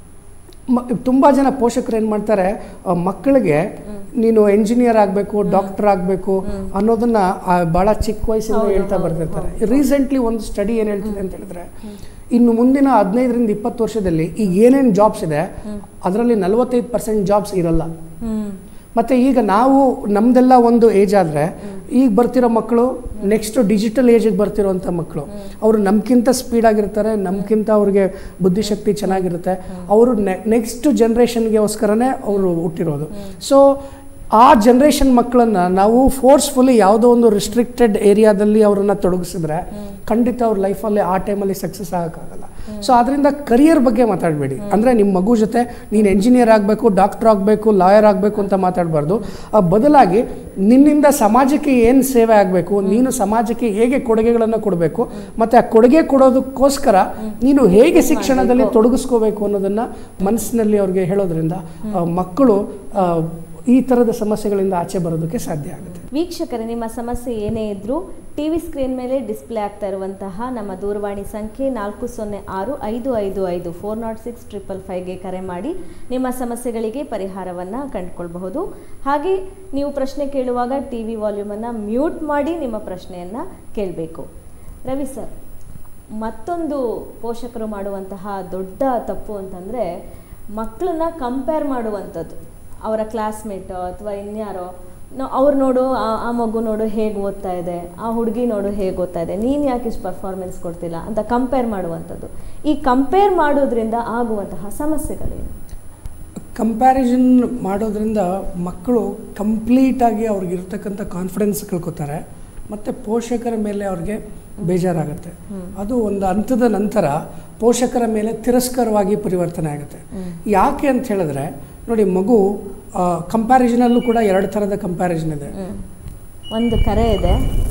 ಮ ತುಂಬ ಜನ ಪೋಷಕರು ಏನು ಮಾಡ್ತಾರೆ, ಮಕ್ಕಳಿಗೆ ನೀನು ಎಂಜಿನಿಯರ್ ಆಗಬೇಕು ಡಾಕ್ಟರ್ ಆಗಬೇಕು ಅನ್ನೋದನ್ನು ಭಾಳ ಚಿಕ್ಕ ವಯಸ್ಸಿಂದ ಹೇಳ್ತಾ ಬರ್ತಿರ್ತಾರೆ. ರೀಸೆಂಟ್ಲಿ ಒಂದು ಸ್ಟಡಿ ಏನು ಹೇಳ್ತಿದೆ ಅಂತ ಹೇಳಿದ್ರೆ, ಇನ್ನು ಮುಂದಿನ ಹದಿನೈದರಿಂದ ಇಪ್ಪತ್ತು ವರ್ಷದಲ್ಲಿ ಈಗ ಏನೇನು ಜಾಬ್ಸ್ ಇದೆ ಅದರಲ್ಲಿ ನಲವತ್ತೈದು ಪರ್ಸೆಂಟ್ ಜಾಬ್ಸ್ ಇರಲ್ಲ. ಮತ್ತು ಈಗ ನಾವು ನಮ್ಮದೆಲ್ಲ ಒಂದು ಏಜ್ ಆದರೆ ಈಗ ಬರ್ತಿರೋ ಮಕ್ಕಳು ನೆಕ್ಸ್ಟ್ ಡಿಜಿಟಲ್ ಏಜಿಗೆ ಬರ್ತಿರೋವಂಥ ಮಕ್ಕಳು, ಅವರು ನಮ್ಗಿಂತ ಸ್ಪೀಡಾಗಿರ್ತಾರೆ, ನಮ್ಗಿಂತ ಅವ್ರಿಗೆ ಬುದ್ಧಿಶಕ್ತಿ ಚೆನ್ನಾಗಿರುತ್ತೆ. ಅವರು ನೆ ನೆಕ್ಸ್ಟ್ ಜನ್ರೇಷನ್ಗೆಗೋಸ್ಕರನೇ ಅವರು ಹುಟ್ಟಿರೋದು. ಸೊ ಆ ಜನ್ರೇಷನ್ ಮಕ್ಕಳನ್ನು ನಾವು ಫೋರ್ಸ್ಫುಲಿ ಯಾವುದೋ ಒಂದು ರಿಸ್ಟ್ರಿಕ್ಟೆಡ್ ಏರಿಯಾದಲ್ಲಿ ಅವರನ್ನು ತೊಡಗಿಸಿದ್ರೆ ಖಂಡಿತ ಅವ್ರ ಲೈಫಲ್ಲಿ ಆ ಟೈಮಲ್ಲಿ ಸಕ್ಸಸ್ ಆಗೋಕ್ಕಾಗಲ್ಲ. ಸೊ ಅದರಿಂದ ಕರಿಯರ್ ಬಗ್ಗೆ ಮಾತಾಡಬೇಡಿ. ಅಂದರೆ ನಿಮ್ಮ ಮಗು ಜೊತೆ ನೀನು ಎಂಜಿನಿಯರ್ ಆಗಬೇಕು ಡಾಕ್ಟರ್ ಆಗಬೇಕು ಲಾಯರ್ ಆಗಬೇಕು ಅಂತ ಮಾತಾಡಬಾರ್ದು. ಬದಲಾಗಿ ನಿನ್ನಿಂದ ಸಮಾಜಕ್ಕೆ ಏನು ಸೇವೆ ಆಗಬೇಕು, ನೀನು ಸಮಾಜಕ್ಕೆ ಹೇಗೆ ಕೊಡುಗೆಗಳನ್ನು ಕೊಡಬೇಕು ಮತ್ತು ಆ ಕೊಡುಗೆ ಕೊಡೋದಕ್ಕೋಸ್ಕರ ನೀನು ಹೇಗೆ ಶಿಕ್ಷಣದಲ್ಲಿ ತೊಡಗಿಸ್ಕೋಬೇಕು ಅನ್ನೋದನ್ನು ಮನಸ್ಸಿನಲ್ಲಿ ಅವ್ರಿಗೆ ಹೇಳೋದ್ರಿಂದ ಮಕ್ಕಳು ಈ ಥರದ ಸಮಸ್ಯೆಗಳಿಂದ ಆಚೆ ಬರೋದಕ್ಕೆ ಸಾಧ್ಯ ಆಗುತ್ತೆ. ವೀಕ್ಷಕರೇ, ನಿಮ್ಮ ಸಮಸ್ಯೆ ಏನೇ ಇದ್ದರೂ ಟಿ ವಿ ಸ್ಕ್ರೀನ್ ಮೇಲೆ ಡಿಸ್ಪ್ಲೇ ಆಗ್ತಾ ಇರುವಂತಹ ನಮ್ಮ ದೂರವಾಣಿ ಸಂಖ್ಯೆ ನಾಲ್ಕು ಸೊನ್ನೆ ಆರು ಐದು ಐದು ಐದು ಫೋರ್ ನಾಟ್ ಸಿಕ್ಸ್ ಟ್ರಿಪಲ್ ಫೈವ್ಗೆ ಕರೆ ಮಾಡಿ ನಿಮ್ಮ ಸಮಸ್ಯೆಗಳಿಗೆ ಪರಿಹಾರವನ್ನು ಕಂಡುಕೊಳ್ಬಹುದು. ಹಾಗೆ ನೀವು ಪ್ರಶ್ನೆ ಕೇಳುವಾಗ ಟಿ ವಿ ವಾಲ್ಯೂಮನ್ನು ಮ್ಯೂಟ್ ಮಾಡಿ ನಿಮ್ಮ ಪ್ರಶ್ನೆಯನ್ನು ಕೇಳಬೇಕು. ರವಿ ಸರ್, ಮತ್ತೊಂದು ಪೋಷಕರು ಮಾಡುವಂತಹ ದೊಡ್ಡ ತಪ್ಪು ಅಂತಂದರೆ ಮಕ್ಕಳನ್ನ ಕಂಪೇರ್ ಮಾಡುವಂಥದ್ದು. ಅವರ ಕ್ಲಾಸ್ಮೇಟೋ ಅಥವಾ ಇನ್ಯಾರೋ ಅವ್ರು ನೋಡು ಆ ಮಗು ನೋಡು ಹೇಗೆ ಓದ್ತಾ ಇದೆ, ಆ ಹುಡುಗಿ ನೋಡು ಹೇಗೆ ಓದ್ತಾ ಇದೆ, ನೀನು ಯಾಕೆ ಇಷ್ಟು ಪರ್ಫಾರ್ಮೆನ್ಸ್ ಕೊಡ್ತಿಲ್ಲ ಅಂತ ಕಂಪೇರ್ ಮಾಡುವಂಥದ್ದು. ಈ ಕಂಪೇರ್ ಮಾಡೋದ್ರಿಂದ ಆಗುವಂತಹ ಸಮಸ್ಯೆಗಳೇನು? ಕಂಪ್ಯಾರಿಸನ್ ಮಾಡೋದ್ರಿಂದ ಮಕ್ಕಳು ಕಂಪ್ಲೀಟಾಗಿ ಅವ್ರಿಗಿರ್ತಕ್ಕಂಥ ಕಾನ್ಫಿಡೆನ್ಸ್ ಕಳ್ಕೊತಾರೆ ಮತ್ತು ಪೋಷಕರ ಮೇಲೆ ಅವ್ರಿಗೆ ಬೇಜಾರಾಗುತ್ತೆ. ಅದು ಒಂದು ಹಂತದ ನಂತರ ಪೋಷಕರ ಮೇಲೆ ತಿರಸ್ಕಾರವಾಗಿ ಪರಿವರ್ತನೆ ಆಗುತ್ತೆ. ಯಾಕೆ ಅಂತ ಹೇಳಿದ್ರೆ ನೋಡಿ, ಮಗು ಕಂಪ್ಯಾರಿಸನಲ್ಲೂ ಕೂಡ ಎರಡು ಥರದ ಕಂಪ್ಯಾರಿಸನ್ ಇದೆ. ಒಂದು ಕರೆ ಇದೆ.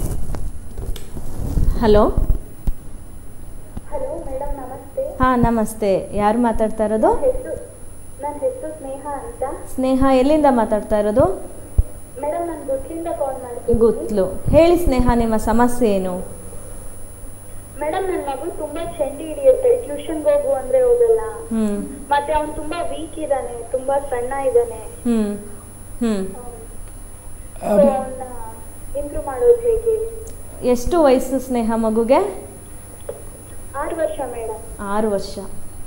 ಹಲೋ ಹಲೋ ಮೇಡಮ್, ನಮಸ್ತೆ. ಹಾಂ ನಮಸ್ತೆ, ಯಾರು ಮಾತಾಡ್ತಾ ಇರೋದು? ನನ್ನ ಹೆಸರು ಸ್ನೇಹ ಅಂತ. ಸ್ನೇಹ, ಎಲ್ಲಿಂದ ಮಾತಾಡ್ತಾ ಇರೋದು? ಮೇಡಮ್, ನಾನು ಗುತ್ಲಿಂದ ಕಾಲ್ ಮಾಡ್ತೀನಿ. ಗುತ್ಲು. ಹೇಳಿ ಸ್ನೇಹ, ನಿಮ್ಮ ಸಮಸ್ಯೆ ಏನು? ಮೇಡಮ್, ನನ್ನ ಮಗು ತುಂಬಾ ಚಂಡಿ ಹಿಡಿಯುತ್ತೆ. ಟ್ಯೂಷನ್ಗೆ ಹೋಗು ಅಂದ್ರೆ ಹೋಗಲ್ಲ. ಹ್ಮ್ ಮತ್ತೆ ಅವ್ನು ತುಂಬಾ ವೀಕ್ ಇದ್ದಾನೆ, ತುಂಬಾ ಸಣ್ಣ ಇದ್ದಾನೆ. ಹ್ಮ್ ಹ್ಮ್ ಅವನ್ನ ಇಂಪ್ರೂವ್ ಮಾಡೋದು ಹೇಗೆ? ಎಷ್ಟು ವಯಸ್ಸು ಸ್ನೇಹ ಮಗುಗೆ? ಆರು ವರ್ಷ ಮೇಡಮ್. ಆರು ವರ್ಷ.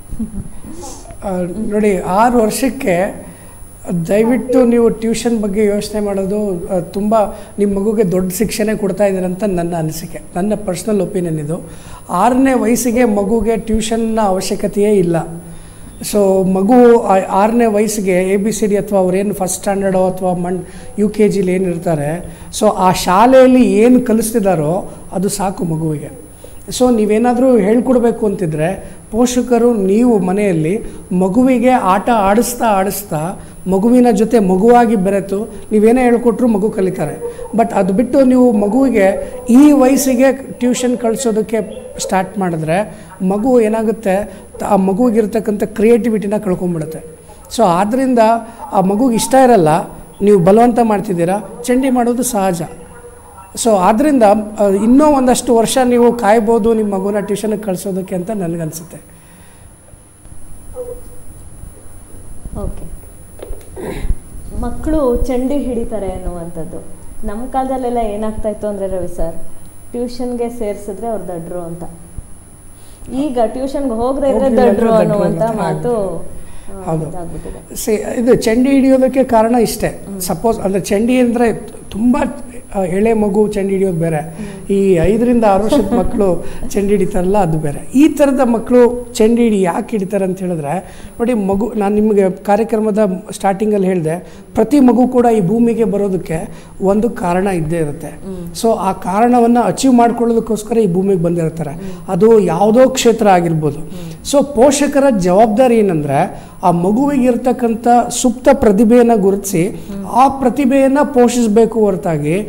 ನೋಡಿ, ಆರು ವರ್ಷಕ್ಕೆ ದಯವಿಟ್ಟು ನೀವು ಟ್ಯೂಷನ್ ಬಗ್ಗೆ ಯೋಚನೆ ಮಾಡೋದು ತುಂಬ ನಿಮ್ಮ ಮಗುಗೆ ದೊಡ್ಡ ಶಿಕ್ಷಣ ಕೊಡ್ತಾ ಇದ್ದೀರಂತ ನನ್ನ ಅನಿಸಿಕೆ, ನನ್ನ ಪರ್ಸ್ನಲ್ ಒಪಿನಿಯನ್ ಇದು. ಆರನೇ ವಯಸ್ಸಿಗೆ ಮಗುಗೆ ಟ್ಯೂಷನ್ನ ಅವಶ್ಯಕತೆಯೇ ಇಲ್ಲ. ಸೊ ಮಗು ಆರನೇ ವಯಸ್ಸಿಗೆ ಎ ಬಿ ಸಿ ಡಿ ಅಥವಾ ಅವ್ರೇನು ಫಸ್ಟ್ ಸ್ಟ್ಯಾಂಡರ್ಡೋ ಅಥವಾ ಮಣ್ ಯು ಕೆ ಜಿಲಿ ಏನಿರ್ತಾರೆ, ಸೊ ಆ ಶಾಲೆಯಲ್ಲಿ ಏನು ಕಲಿಸ್ತಿದ್ದಾರೋ ಅದು ಸಾಕು ಮಗುವಿಗೆ. ಸೊ ನೀವೇನಾದರೂ ಹೇಳ್ಕೊಡ್ಬೇಕು ಅಂತಿದ್ರೆ ಪೋಷಕರು ನೀವು ಮನೆಯಲ್ಲಿ ಮಗುವಿಗೆ ಆಟ ಆಡಿಸ್ತಾ ಆಡಿಸ್ತಾ ಮಗುವಿನ ಜೊತೆ ಮಗುವಾಗಿ ಬೆರೆತು ನೀವೇನೇ ಹೇಳ್ಕೊಟ್ರು ಮಗು ಕಲಿತಾರೆ. ಬಟ್ ಅದು ಬಿಟ್ಟು ನೀವು ಮಗುವಿಗೆ ಈ ವಯಸ್ಸಿಗೆ ಟ್ಯೂಷನ್ ಕಳಿಸೋದಕ್ಕೆ ಸ್ಟಾರ್ಟ್ ಮಾಡಿದ್ರೆ ಮಗು ಏನಾಗುತ್ತೆ, ಆ ಮಗುವಿಗಿರ್ತಕ್ಕಂಥ ಕ್ರಿಯೇಟಿವಿಟಿನ ಕಳ್ಕೊಂಬಿಡುತ್ತೆ. ಸೊ ಆದ್ದರಿಂದ ಆ ಮಗುಗೆ ಇಷ್ಟ ಇರಲ್ಲ, ನೀವು ಬಲವಂತ ಮಾಡ್ತಿದ್ದೀರಾ, ಚಂಡಿ ಮಾಡೋದು ಸಹಜ. ಸೊ ಆದ್ದರಿಂದ ಇನ್ನೂ ಒಂದಷ್ಟು ವರ್ಷ ನೀವು ಕಾಯ್ಬೋದು ನಿಮ್ಮ ಮಗುನ ಟ್ಯೂಷನ್ಗೆ ಕಳಿಸೋದಕ್ಕೆ ಅಂತ ನನಗನ್ಸುತ್ತೆ. ಓಕೆ. ಮಕ್ಕಳು ಚಂಡಿ ಹಿಡಿತಾರೆ ಅನ್ನುವಂಥದ್ದು ನಮ್ಮ ಕಾಲದಲ್ಲೆಲ್ಲ ಏನಾಗ್ತಾ ಇತ್ತು ಅಂದರೆ ರವಿ ಸರ್, ಟ್ಯೂಷನ್ಗೆ ಸೇರಿಸಿದ್ರೆ ಅವ್ರು ದಡ್ರು ಅಂತ. ಈಗ ಟ್ಯೂಷನ್ಗೆ ಹೋಗದೆ ಇದ್ರೆ ದಡ್ರು ಅನ್ನುವಂಥ ಮಾತು. ಹೌದು. ಸಿ ಇದು ಚಂಡಿ ಹಿಡಿಯೋದಕ್ಕೆ ಕಾರಣ ಇಷ್ಟೇ. ಸಪೋಸ್ ಅಂದರೆ ಚಂಡಿ ಅಂದರೆ ತುಂಬ ಎಳೆ ಮಗು ಚಂಡಿ ಹಿಡಿಯೋದು ಬೇರೆ, ಈ ಐದರಿಂದ ಆರು ವರ್ಷದ ಮಕ್ಕಳು ಚಂಡಿ ಹಿಡಿತಾರಲ್ಲ ಅದು ಬೇರೆ. ಈ ಥರದ ಮಕ್ಕಳು ಚಂಡಿ ಹಿಡಿ ಯಾಕೆ ಹಿಡಿತಾರೆ ಅಂತ ಹೇಳಿದ್ರೆ ನೋಡಿ, ಮಗು ನಾನು ನಿಮಗೆ ಕಾರ್ಯಕ್ರಮದ ಸ್ಟಾರ್ಟಿಂಗಲ್ಲಿ ಹೇಳಿದೆ, ಪ್ರತಿ ಮಗು ಕೂಡ ಈ ಭೂಮಿಗೆ ಬರೋದಕ್ಕೆ ಒಂದು ಕಾರಣ ಇದ್ದೇ ಇರುತ್ತೆ. ಸೊ ಆ ಕಾರಣವನ್ನು ಅಚೀವ್ ಮಾಡ್ಕೊಳ್ಳೋದಕ್ಕೋಸ್ಕರ ಈ ಭೂಮಿಗೆ ಬಂದಿರ್ತಾರೆ. ಅದು ಯಾವುದೋ ಕ್ಷೇತ್ರ ಆಗಿರ್ಬೋದು. ಸೊ ಪೋಷಕರ ಜವಾಬ್ದಾರಿ ಏನಂದರೆ ಆ ಮಗುವಿಗಿರ್ತಕ್ಕಂಥ ಸುಪ್ತ ಪ್ರತಿಭೆಯನ್ನು ಗುರುತಿಸಿ ಆ ಪ್ರತಿಭೆಯನ್ನು ಪೋಷಿಸಬೇಕು ಹೊರತಾಗಿ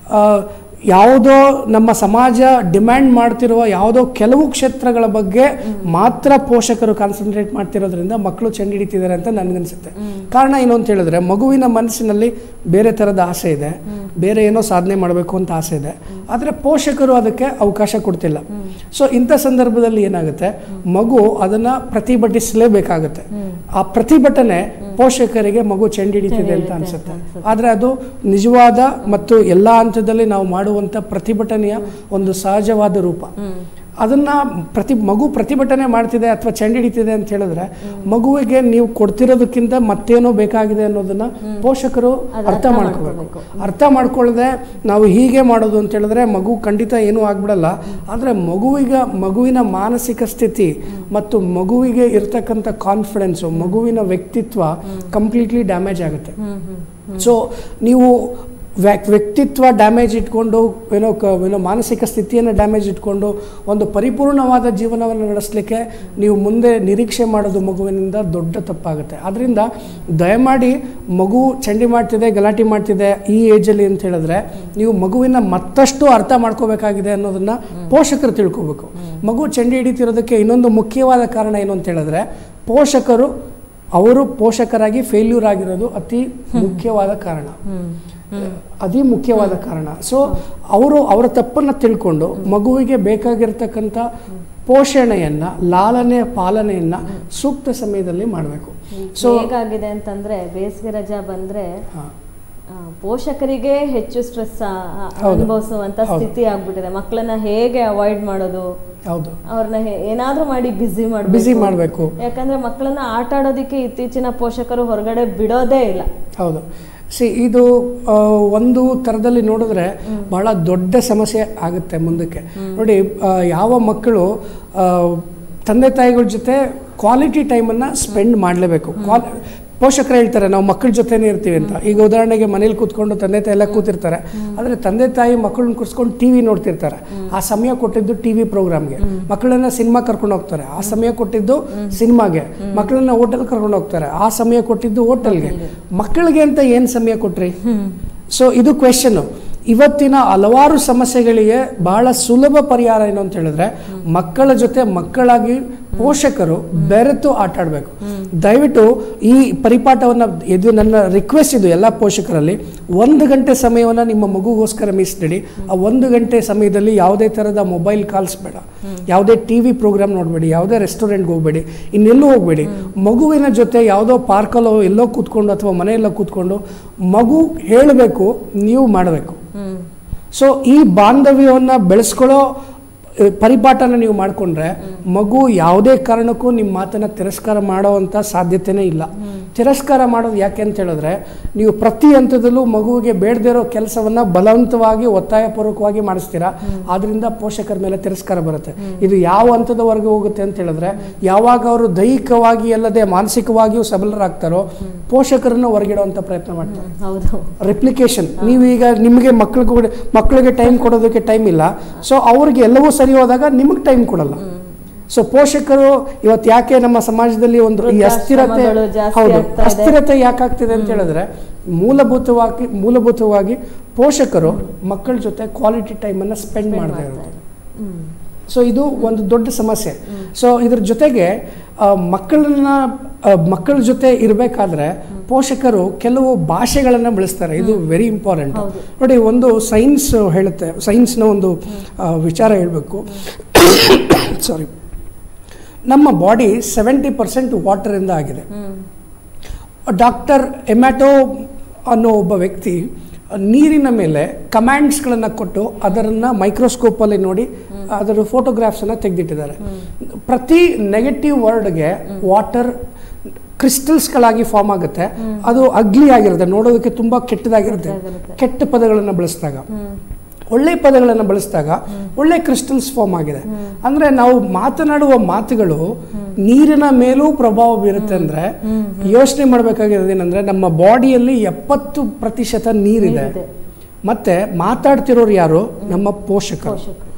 ಯಾವುದೋ ನಮ್ಮ ಸಮಾಜ ಡಿಮ್ಯಾಂಡ್ ಮಾಡ್ತಿರುವ ಯಾವುದೋ ಕೆಲವು ಕ್ಷೇತ್ರಗಳ ಬಗ್ಗೆ ಮಾತ್ರ ಪೋಷಕರು ಕಾನ್ಸಂಟ್ರೇಟ್ ಮಾಡ್ತಿರೋದ್ರಿಂದ ಮಕ್ಕಳು ಚಂಡಿ ಹಿಡಿತಿದ್ದಾರೆ ಅಂತ ನನಗನ್ಸುತ್ತೆ. ಕಾರಣ ಏನು ಅಂತ ಹೇಳಿದ್ರೆ ಮಗುವಿನ ಮನಸ್ಸಿನಲ್ಲಿ ಬೇರೆ ಥರದ ಆಸೆ ಇದೆ, ಬೇರೆ ಏನೋ ಸಾಧನೆ ಮಾಡಬೇಕು ಅಂತ ಆಸೆ ಇದೆ, ಆದರೆ ಪೋಷಕರು ಅದಕ್ಕೆ ಅವಕಾಶ ಕೊಡ್ತಿಲ್ಲ. ಸೊ ಇಂಥ ಸಂದರ್ಭದಲ್ಲಿ ಏನಾಗುತ್ತೆ, ಮಗು ಅದನ್ನು ಪ್ರತಿಭಟಿಸಲೇಬೇಕಾಗುತ್ತೆ. ಆ ಪ್ರತಿಭಟನೆ ಪೋಷಕರಿಗೆ ಮಗು ಚಂಡಿ ಹಿಡಿತಿದೆ ಅಂತ ಅನಿಸುತ್ತೆ. ಆದರೆ ಅದು ನಿಜವಾದ ಮತ್ತು ಎಲ್ಲ ಹಂತದಲ್ಲಿ ನಾವು ಮಾಡುವಂಥ ಪ್ರತಿಭಟನೆಯ ಒಂದು ಸಹಜವಾದ ರೂಪ. ಅದನ್ನು ಪ್ರತಿ ಮಗು ಪ್ರತಿಭಟನೆ ಮಾಡ್ತಿದೆ ಅಥವಾ ಚಂಡಿ ಹಿಡಿತಿದೆ ಅಂತ ಹೇಳಿದ್ರೆ ಮಗುವಿಗೆ ನೀವು ಕೊಡ್ತಿರೋದಕ್ಕಿಂತ ಮತ್ತೇನೋ ಬೇಕಾಗಿದೆ ಅನ್ನೋದನ್ನು ಪೋಷಕರು ಅರ್ಥ ಮಾಡ್ಕೋಬೇಕು. ಅರ್ಥ ಮಾಡ್ಕೊಳ್ಳದೆ ನಾವು ಹೀಗೆ ಮಾಡೋದು ಅಂತ ಹೇಳಿದ್ರೆ ಮಗು ಖಂಡಿತ ಏನೂ ಆಗ್ಬಿಡಲ್ಲ. ಆದರೆ ಮಗುವಿಗೆ ಮಗುವಿನ ಮಾನಸಿಕ ಸ್ಥಿತಿ ಮತ್ತು ಮಗುವಿಗೆ ಇರ್ತಕ್ಕಂಥ ಕಾನ್ಫಿಡೆನ್ಸು, ಮಗುವಿನ ವ್ಯಕ್ತಿತ್ವ ಕಂಪ್ಲೀಟ್ಲಿ ಡ್ಯಾಮೇಜ್ ಆಗುತ್ತೆ. ಸೊ ನೀವು ವ್ಯಕ್ತಿತ್ವ ಡ್ಯಾಮೇಜ್ ಇಟ್ಕೊಂಡು ಏನೋ ಕ ಏನೋ ಮಾನಸಿಕ ಸ್ಥಿತಿಯನ್ನು ಡ್ಯಾಮೇಜ್ ಇಟ್ಕೊಂಡು ಒಂದು ಪರಿಪೂರ್ಣವಾದ ಜೀವನವನ್ನು ನಡೆಸಲಿಕ್ಕೆ ನೀವು ಮುಂದೆ ನಿರೀಕ್ಷೆ ಮಾಡೋದು ಮಗುವಿನಿಂದ ದೊಡ್ಡ ತಪ್ಪಾಗುತ್ತೆ. ಆದ್ದರಿಂದ ದಯಮಾಡಿ ಮಗು ಚಂಡಿ ಮಾಡ್ತಿದೆ, ಗಲಾಟೆ ಮಾಡ್ತಿದೆ ಈ ಏಜಲ್ಲಿ ಅಂತ ಹೇಳಿದ್ರೆ ನೀವು ಮಗುವಿನ ಮತ್ತಷ್ಟು ಅರ್ಥ ಮಾಡ್ಕೋಬೇಕಾಗಿದೆ ಅನ್ನೋದನ್ನು ಪೋಷಕರು ತಿಳ್ಕೊಬೇಕು. ಮಗು ಚಂಡಿ ಹಿಡಿತಿರೋದಕ್ಕೆ ಇನ್ನೊಂದು ಮುಖ್ಯವಾದ ಕಾರಣ ಏನು ಅಂತ ಹೇಳಿದ್ರೆ ಪೋಷಕರು ಅವರು ಪೋಷಕರಾಗಿ ಫೇಲ್ಯೂರ್ ಆಗಿರೋದು ಅತಿ ಮುಖ್ಯವಾದ ಕಾರಣ, ಅತಿ ಮುಖ್ಯವಾದ ಕಾರಣ. ಸೊ ಅವರು ಅವರ ತಪ್ಪನ್ನು ತಿಳ್ಕೊಂಡು ಮಗುವಿಗೆ ಬೇಕಾಗಿರ್ತಕ್ಕಂಥ ಪೋಷಣೆಯನ್ನು, ಲಾಲನೆ ಪಾಲನೆಯನ್ನು ಸೂಕ್ತ ಸಮಯದಲ್ಲಿ ಮಾಡಬೇಕು. ಸೊ ಹೇಗಾಗಿದೆ ಅಂತಂದರೆ ಬೇಸಿಗೆ ರಜಾ ಬಂದರೆ ಪೋಷಕರಿಗೆ ಹೆಚ್ಚು ಸ್ಟ್ರೆಸ್ ಅನುಭವಿಸುವಂಥ ಸ್ಥಿತಿ ಆಗ್ಬಿಟ್ಟಿದೆ. ಮಕ್ಕಳನ್ನ ಹೇಗೆ ಅವಾಯ್ಡ್ ಮಾಡೋದು, ಹೌದು ಅವ್ರನ್ನ ಏನಾದರೂ ಮಾಡಿ ಬ್ಯುಸಿ ಮಾಡಬೇಕು ಬ್ಯುಸಿ ಮಾಡಬೇಕು ಯಾಕಂದರೆ ಮಕ್ಕಳನ್ನ ಆಟ ಆಡೋದಕ್ಕೆ ಇತ್ತೀಚಿನ ಪೋಷಕರು ಹೊರಗಡೆ ಬಿಡೋದೇ ಇಲ್ಲ. ಹೌದು. ಸಿ ಇದು ಒಂದು ಥರದಲ್ಲಿ ನೋಡಿದ್ರೆ ಬಹಳ ದೊಡ್ಡ ಸಮಸ್ಯೆ ಆಗುತ್ತೆ ಮುಂದಕ್ಕೆ. ನೋಡಿ, ಯಾವ ಮಕ್ಕಳು ತಂದೆ ತಾಯಿಗಳ ಜೊತೆ ಕ್ವಾಲಿಟಿ ಟೈಮನ್ನು ಸ್ಪೆಂಡ್ ಮಾಡಲೇಬೇಕು. ಕ್ವಾಲ್ ಪೋಷಕರು ಹೇಳ್ತಾರೆ ನಾವು ಮಕ್ಕಳ ಜೊತೆನೇ ಇರ್ತೀವಿ ಅಂತ. ಈಗ ಉದಾಹರಣೆಗೆ ಮನೇಲಿ ಕೂತ್ಕೊಂಡು ತಂದೆ ತಾಯಿ ಎಲ್ಲ ಕೂತಿರ್ತಾರೆ, ಆದರೆ ತಂದೆ ತಾಯಿ ಮಕ್ಕಳನ್ನ ಕೂರಿಸ್ಕೊಂಡು ಟಿ ವಿ ನೋಡ್ತಿರ್ತಾರೆ. ಆ ಸಮಯ ಕೊಟ್ಟಿದ್ದು ಟಿ ವಿ ಪ್ರೋಗ್ರಾಮ್ಗೆ. ಮಕ್ಕಳನ್ನ ಸಿನಿಮಾ ಕರ್ಕೊಂಡು ಹೋಗ್ತಾರೆ, ಆ ಸಮಯ ಕೊಟ್ಟಿದ್ದು ಸಿನಿಮಾಗೆ. ಮಕ್ಕಳನ್ನ ಹೋಟೆಲ್ ಕರ್ಕೊಂಡು ಹೋಗ್ತಾರೆ, ಆ ಸಮಯ ಕೊಟ್ಟಿದ್ದು ಹೋಟೆಲ್ಗೆ. ಮಕ್ಕಳಿಗೆ ಅಂತ ಏನು ಸಮಯ ಕೊಟ್ರಿ? ಸೊ ಇದು ಕ್ವೆಶನ್ನು. ಇವತ್ತಿನ ಹಲವಾರು ಸಮಸ್ಯೆಗಳಿಗೆ ಬಹಳ ಸುಲಭ ಪರಿಹಾರ ಏನು ಅಂತ ಹೇಳಿದ್ರೆ, ಮಕ್ಕಳ ಜೊತೆ ಮಕ್ಕಳಾಗಿ ಪೋಷಕರು ಬೆರೆತು ಆಟ ಆಡಬೇಕು. ದಯವಿಟ್ಟು ಈ ಪರಿಪಾಠವನ್ನು, ಇದು ನನ್ನ ರಿಕ್ವೆಸ್ಟ್ ಇದು ಎಲ್ಲ ಪೋಷಕರಲ್ಲಿ, ಒಂದು ಗಂಟೆ ಸಮಯವನ್ನು ನಿಮ್ಮ ಮಗುಗೋಸ್ಕರ ಮೀಸಲಿಡಿ. ಆ ಒಂದು ಗಂಟೆ ಸಮಯದಲ್ಲಿ ಯಾವುದೇ ಥರದ ಮೊಬೈಲ್ ಕಾಲ್ಸ್ ಬೇಡ, ಯಾವುದೇ ಟಿ ವಿ ಪ್ರೋಗ್ರಾಮ್ ನೋಡಬೇಡಿ, ಯಾವುದೇ ರೆಸ್ಟೋರೆಂಟ್ಗೆ ಹೋಗಬೇಡಿ, ಇನ್ನೆಲ್ಲೂ ಹೋಗಬೇಡಿ. ಮಗುವಿನ ಜೊತೆ ಯಾವುದೋ ಪಾರ್ಕಲ್ಲೋ ಎಲ್ಲೋ ಕೂತ್ಕೊಂಡು ಅಥವಾ ಮನೆಯೆಲ್ಲೋ ಕೂತ್ಕೊಂಡು ಮಗು ಹೇಳಬೇಕು, ನೀವು ಮಾಡಬೇಕು. ಸೊ ಈ ಬಾಂಧವ್ಯವನ್ನು ಬೆಳೆಸ್ಕೊಳ್ಳೋ ಪರಿಪಾಠನ ನೀವು ಮಾಡಿಕೊಂಡ್ರೆ ಮಗು ಯಾವುದೇ ಕಾರಣಕ್ಕೂ ನಿಮ್ಮ ಮಾತನ್ನು ತಿರಸ್ಕಾರ ಮಾಡೋವಂಥ ಸಾಧ್ಯತೆಯೇ ಇಲ್ಲ. ತಿರಸ್ಕಾರ ಮಾಡೋದು ಯಾಕೆ ಅಂತ ಹೇಳಿದ್ರೆ, ನೀವು ಪ್ರತಿ ಹಂತದಲ್ಲೂ ಮಗುವಿಗೆ ಬೇಡದಿರೋ ಕೆಲಸವನ್ನು ಬಲವಂತವಾಗಿ ಒತ್ತಾಯಪೂರ್ವಕವಾಗಿ ಮಾಡಿಸ್ತೀರಾ. ಆದ್ದರಿಂದ ಪೋಷಕರ ಮೇಲೆ ತಿರಸ್ಕಾರ ಬರುತ್ತೆ. ಇದು ಯಾವ ಹಂತದವರೆಗೆ ಹೋಗುತ್ತೆ ಅಂತ ಹೇಳಿದ್ರೆ, ಯಾವಾಗ ಅವರು ದೈಹಿಕವಾಗಿ ಅಲ್ಲದೆ ಮಾನಸಿಕವಾಗಿಯೂ ಸಬಲರಾಗ್ತಾರೋ ಪೋಷಕರನ್ನ ಹೊರಗಿಡುವಂಥ ಪ್ರಯತ್ನ ಮಾಡ್ತಾರೆ. ರಿಪ್ಲಿಕೇಶನ್. ನೀವೀಗ ನಿಮಗೆ ಮಕ್ಕಳಿಗೆ ಮಕ್ಕಳಿಗೆ ಟೈಮ್ ಕೊಡೋದಕ್ಕೆ ಟೈಮ್ ಇಲ್ಲ, ಸೊ ಅವ್ರಿಗೆ ಎಲ್ಲವೂ ಸರಿ ಹೋದಾಗ ನಿಮಗೆ ಟೈಮ್ ಕೊಡಲ್ಲ. ಸೊ ಪೋಷಕರು ಇವತ್ತು ಯಾಕೆ ನಮ್ಮ ಸಮಾಜದಲ್ಲಿ ಒಂದು ಈ ಅಸ್ಥಿರತೆ, ಹೌದು ಅಸ್ಥಿರತೆ ಯಾಕಾಗ್ತಿದೆ ಅಂತ ಹೇಳಿದ್ರೆ, ಮೂಲಭೂತವಾಗಿ ಮೂಲಭೂತವಾಗಿ ಪೋಷಕರು ಮಕ್ಕಳ ಜೊತೆ ಕ್ವಾಲಿಟಿ ಟೈಮನ್ನು ಸ್ಪೆಂಡ್ ಮಾಡ್ತಾ ಇರೋದು. ಸೊ ಇದು ಒಂದು ದೊಡ್ಡ ಸಮಸ್ಯೆ. ಸೊ ಇದ್ರ ಜೊತೆಗೆ ಮಕ್ಕಳನ್ನ ಮಕ್ಕಳ ಜೊತೆ ಇರಬೇಕಾದ್ರೆ ಪೋಷಕರು ಕೆಲವು ಭಾಷೆಗಳನ್ನು ಬಳಸ್ತಾರೆ. ಇದು ವೆರಿ ಇಂಪಾರ್ಟೆಂಟ್. ನೋಡಿ, ಒಂದು ಸೈನ್ಸ್ ಹೇಳುತ್ತೆ, ಸೈನ್ಸ್ನ ಒಂದು ವಿಚಾರ ಹೇಳಬೇಕು. ಸಾರಿ, ನಮ್ಮ ಬಾಡಿ ಸೆವೆಂಟಿ ಪರ್ಸೆಂಟ್ ವಾಟರಿಂದ ಆಗಿದೆ. ಡಾಕ್ಟರ್ ಎಮ್ಯಾಟೋ ಅನ್ನೋ ಒಬ್ಬ ವ್ಯಕ್ತಿ ನೀರಿನ ಮೇಲೆ ಕಮ್ಯಾಂಡ್ಸ್ಗಳನ್ನು ಕೊಟ್ಟು ಅದನ್ನು ಮೈಕ್ರೋಸ್ಕೋಪಲ್ಲಿ ನೋಡಿ ಅದರ ಫೋಟೋಗ್ರಾಫ್ಸನ್ನು ತೆಗೆದಿಟ್ಟಿದ್ದಾರೆ. ಪ್ರತಿ ನೆಗೆಟಿವ್ ವರ್ಡ್ಗೆ ವಾಟರ್ ಕ್ರಿಸ್ಟಲ್ಸ್ಗಳಾಗಿ ಫಾರ್ಮ್ ಆಗುತ್ತೆ. ಅದು ಅಗ್ಲಿ ಆಗಿರುತ್ತೆ, ನೋಡೋದಕ್ಕೆ ತುಂಬ ಕೆಟ್ಟದಾಗಿರುತ್ತೆ. ಕೆಟ್ಟ ಪದಗಳನ್ನು ಬಳಸಿದಾಗ, ಒಳ್ಳೆ ಪದಗಳನ್ನು ಬಳಸಿದಾಗ ಒಳ್ಳೆ ಕ್ರಿಸ್ಟಲ್ಸ್ ಫಾರ್ಮ್ ಆಗಿದೆ. ಅಂದರೆ ನಾವು ಮಾತನಾಡುವ ಮಾತುಗಳು ನೀರಿನ ಮೇಲೂ ಪ್ರಭಾವ ಬೀರುತ್ತೆ. ಅಂದರೆ ಯೋಚನೆ ಮಾಡಬೇಕಾಗಿರೋದೇನೆಂದರೆ, ನಮ್ಮ ಬಾಡಿಯಲ್ಲಿ ಎಪ್ಪತ್ತು ಪ್ರತಿಶತ ನೀರಿದೆ. ಮತ್ತೆ ಮಾತಾಡ್ತಿರೋರು ಯಾರು? ನಮ್ಮ ಪೋಷಕರು.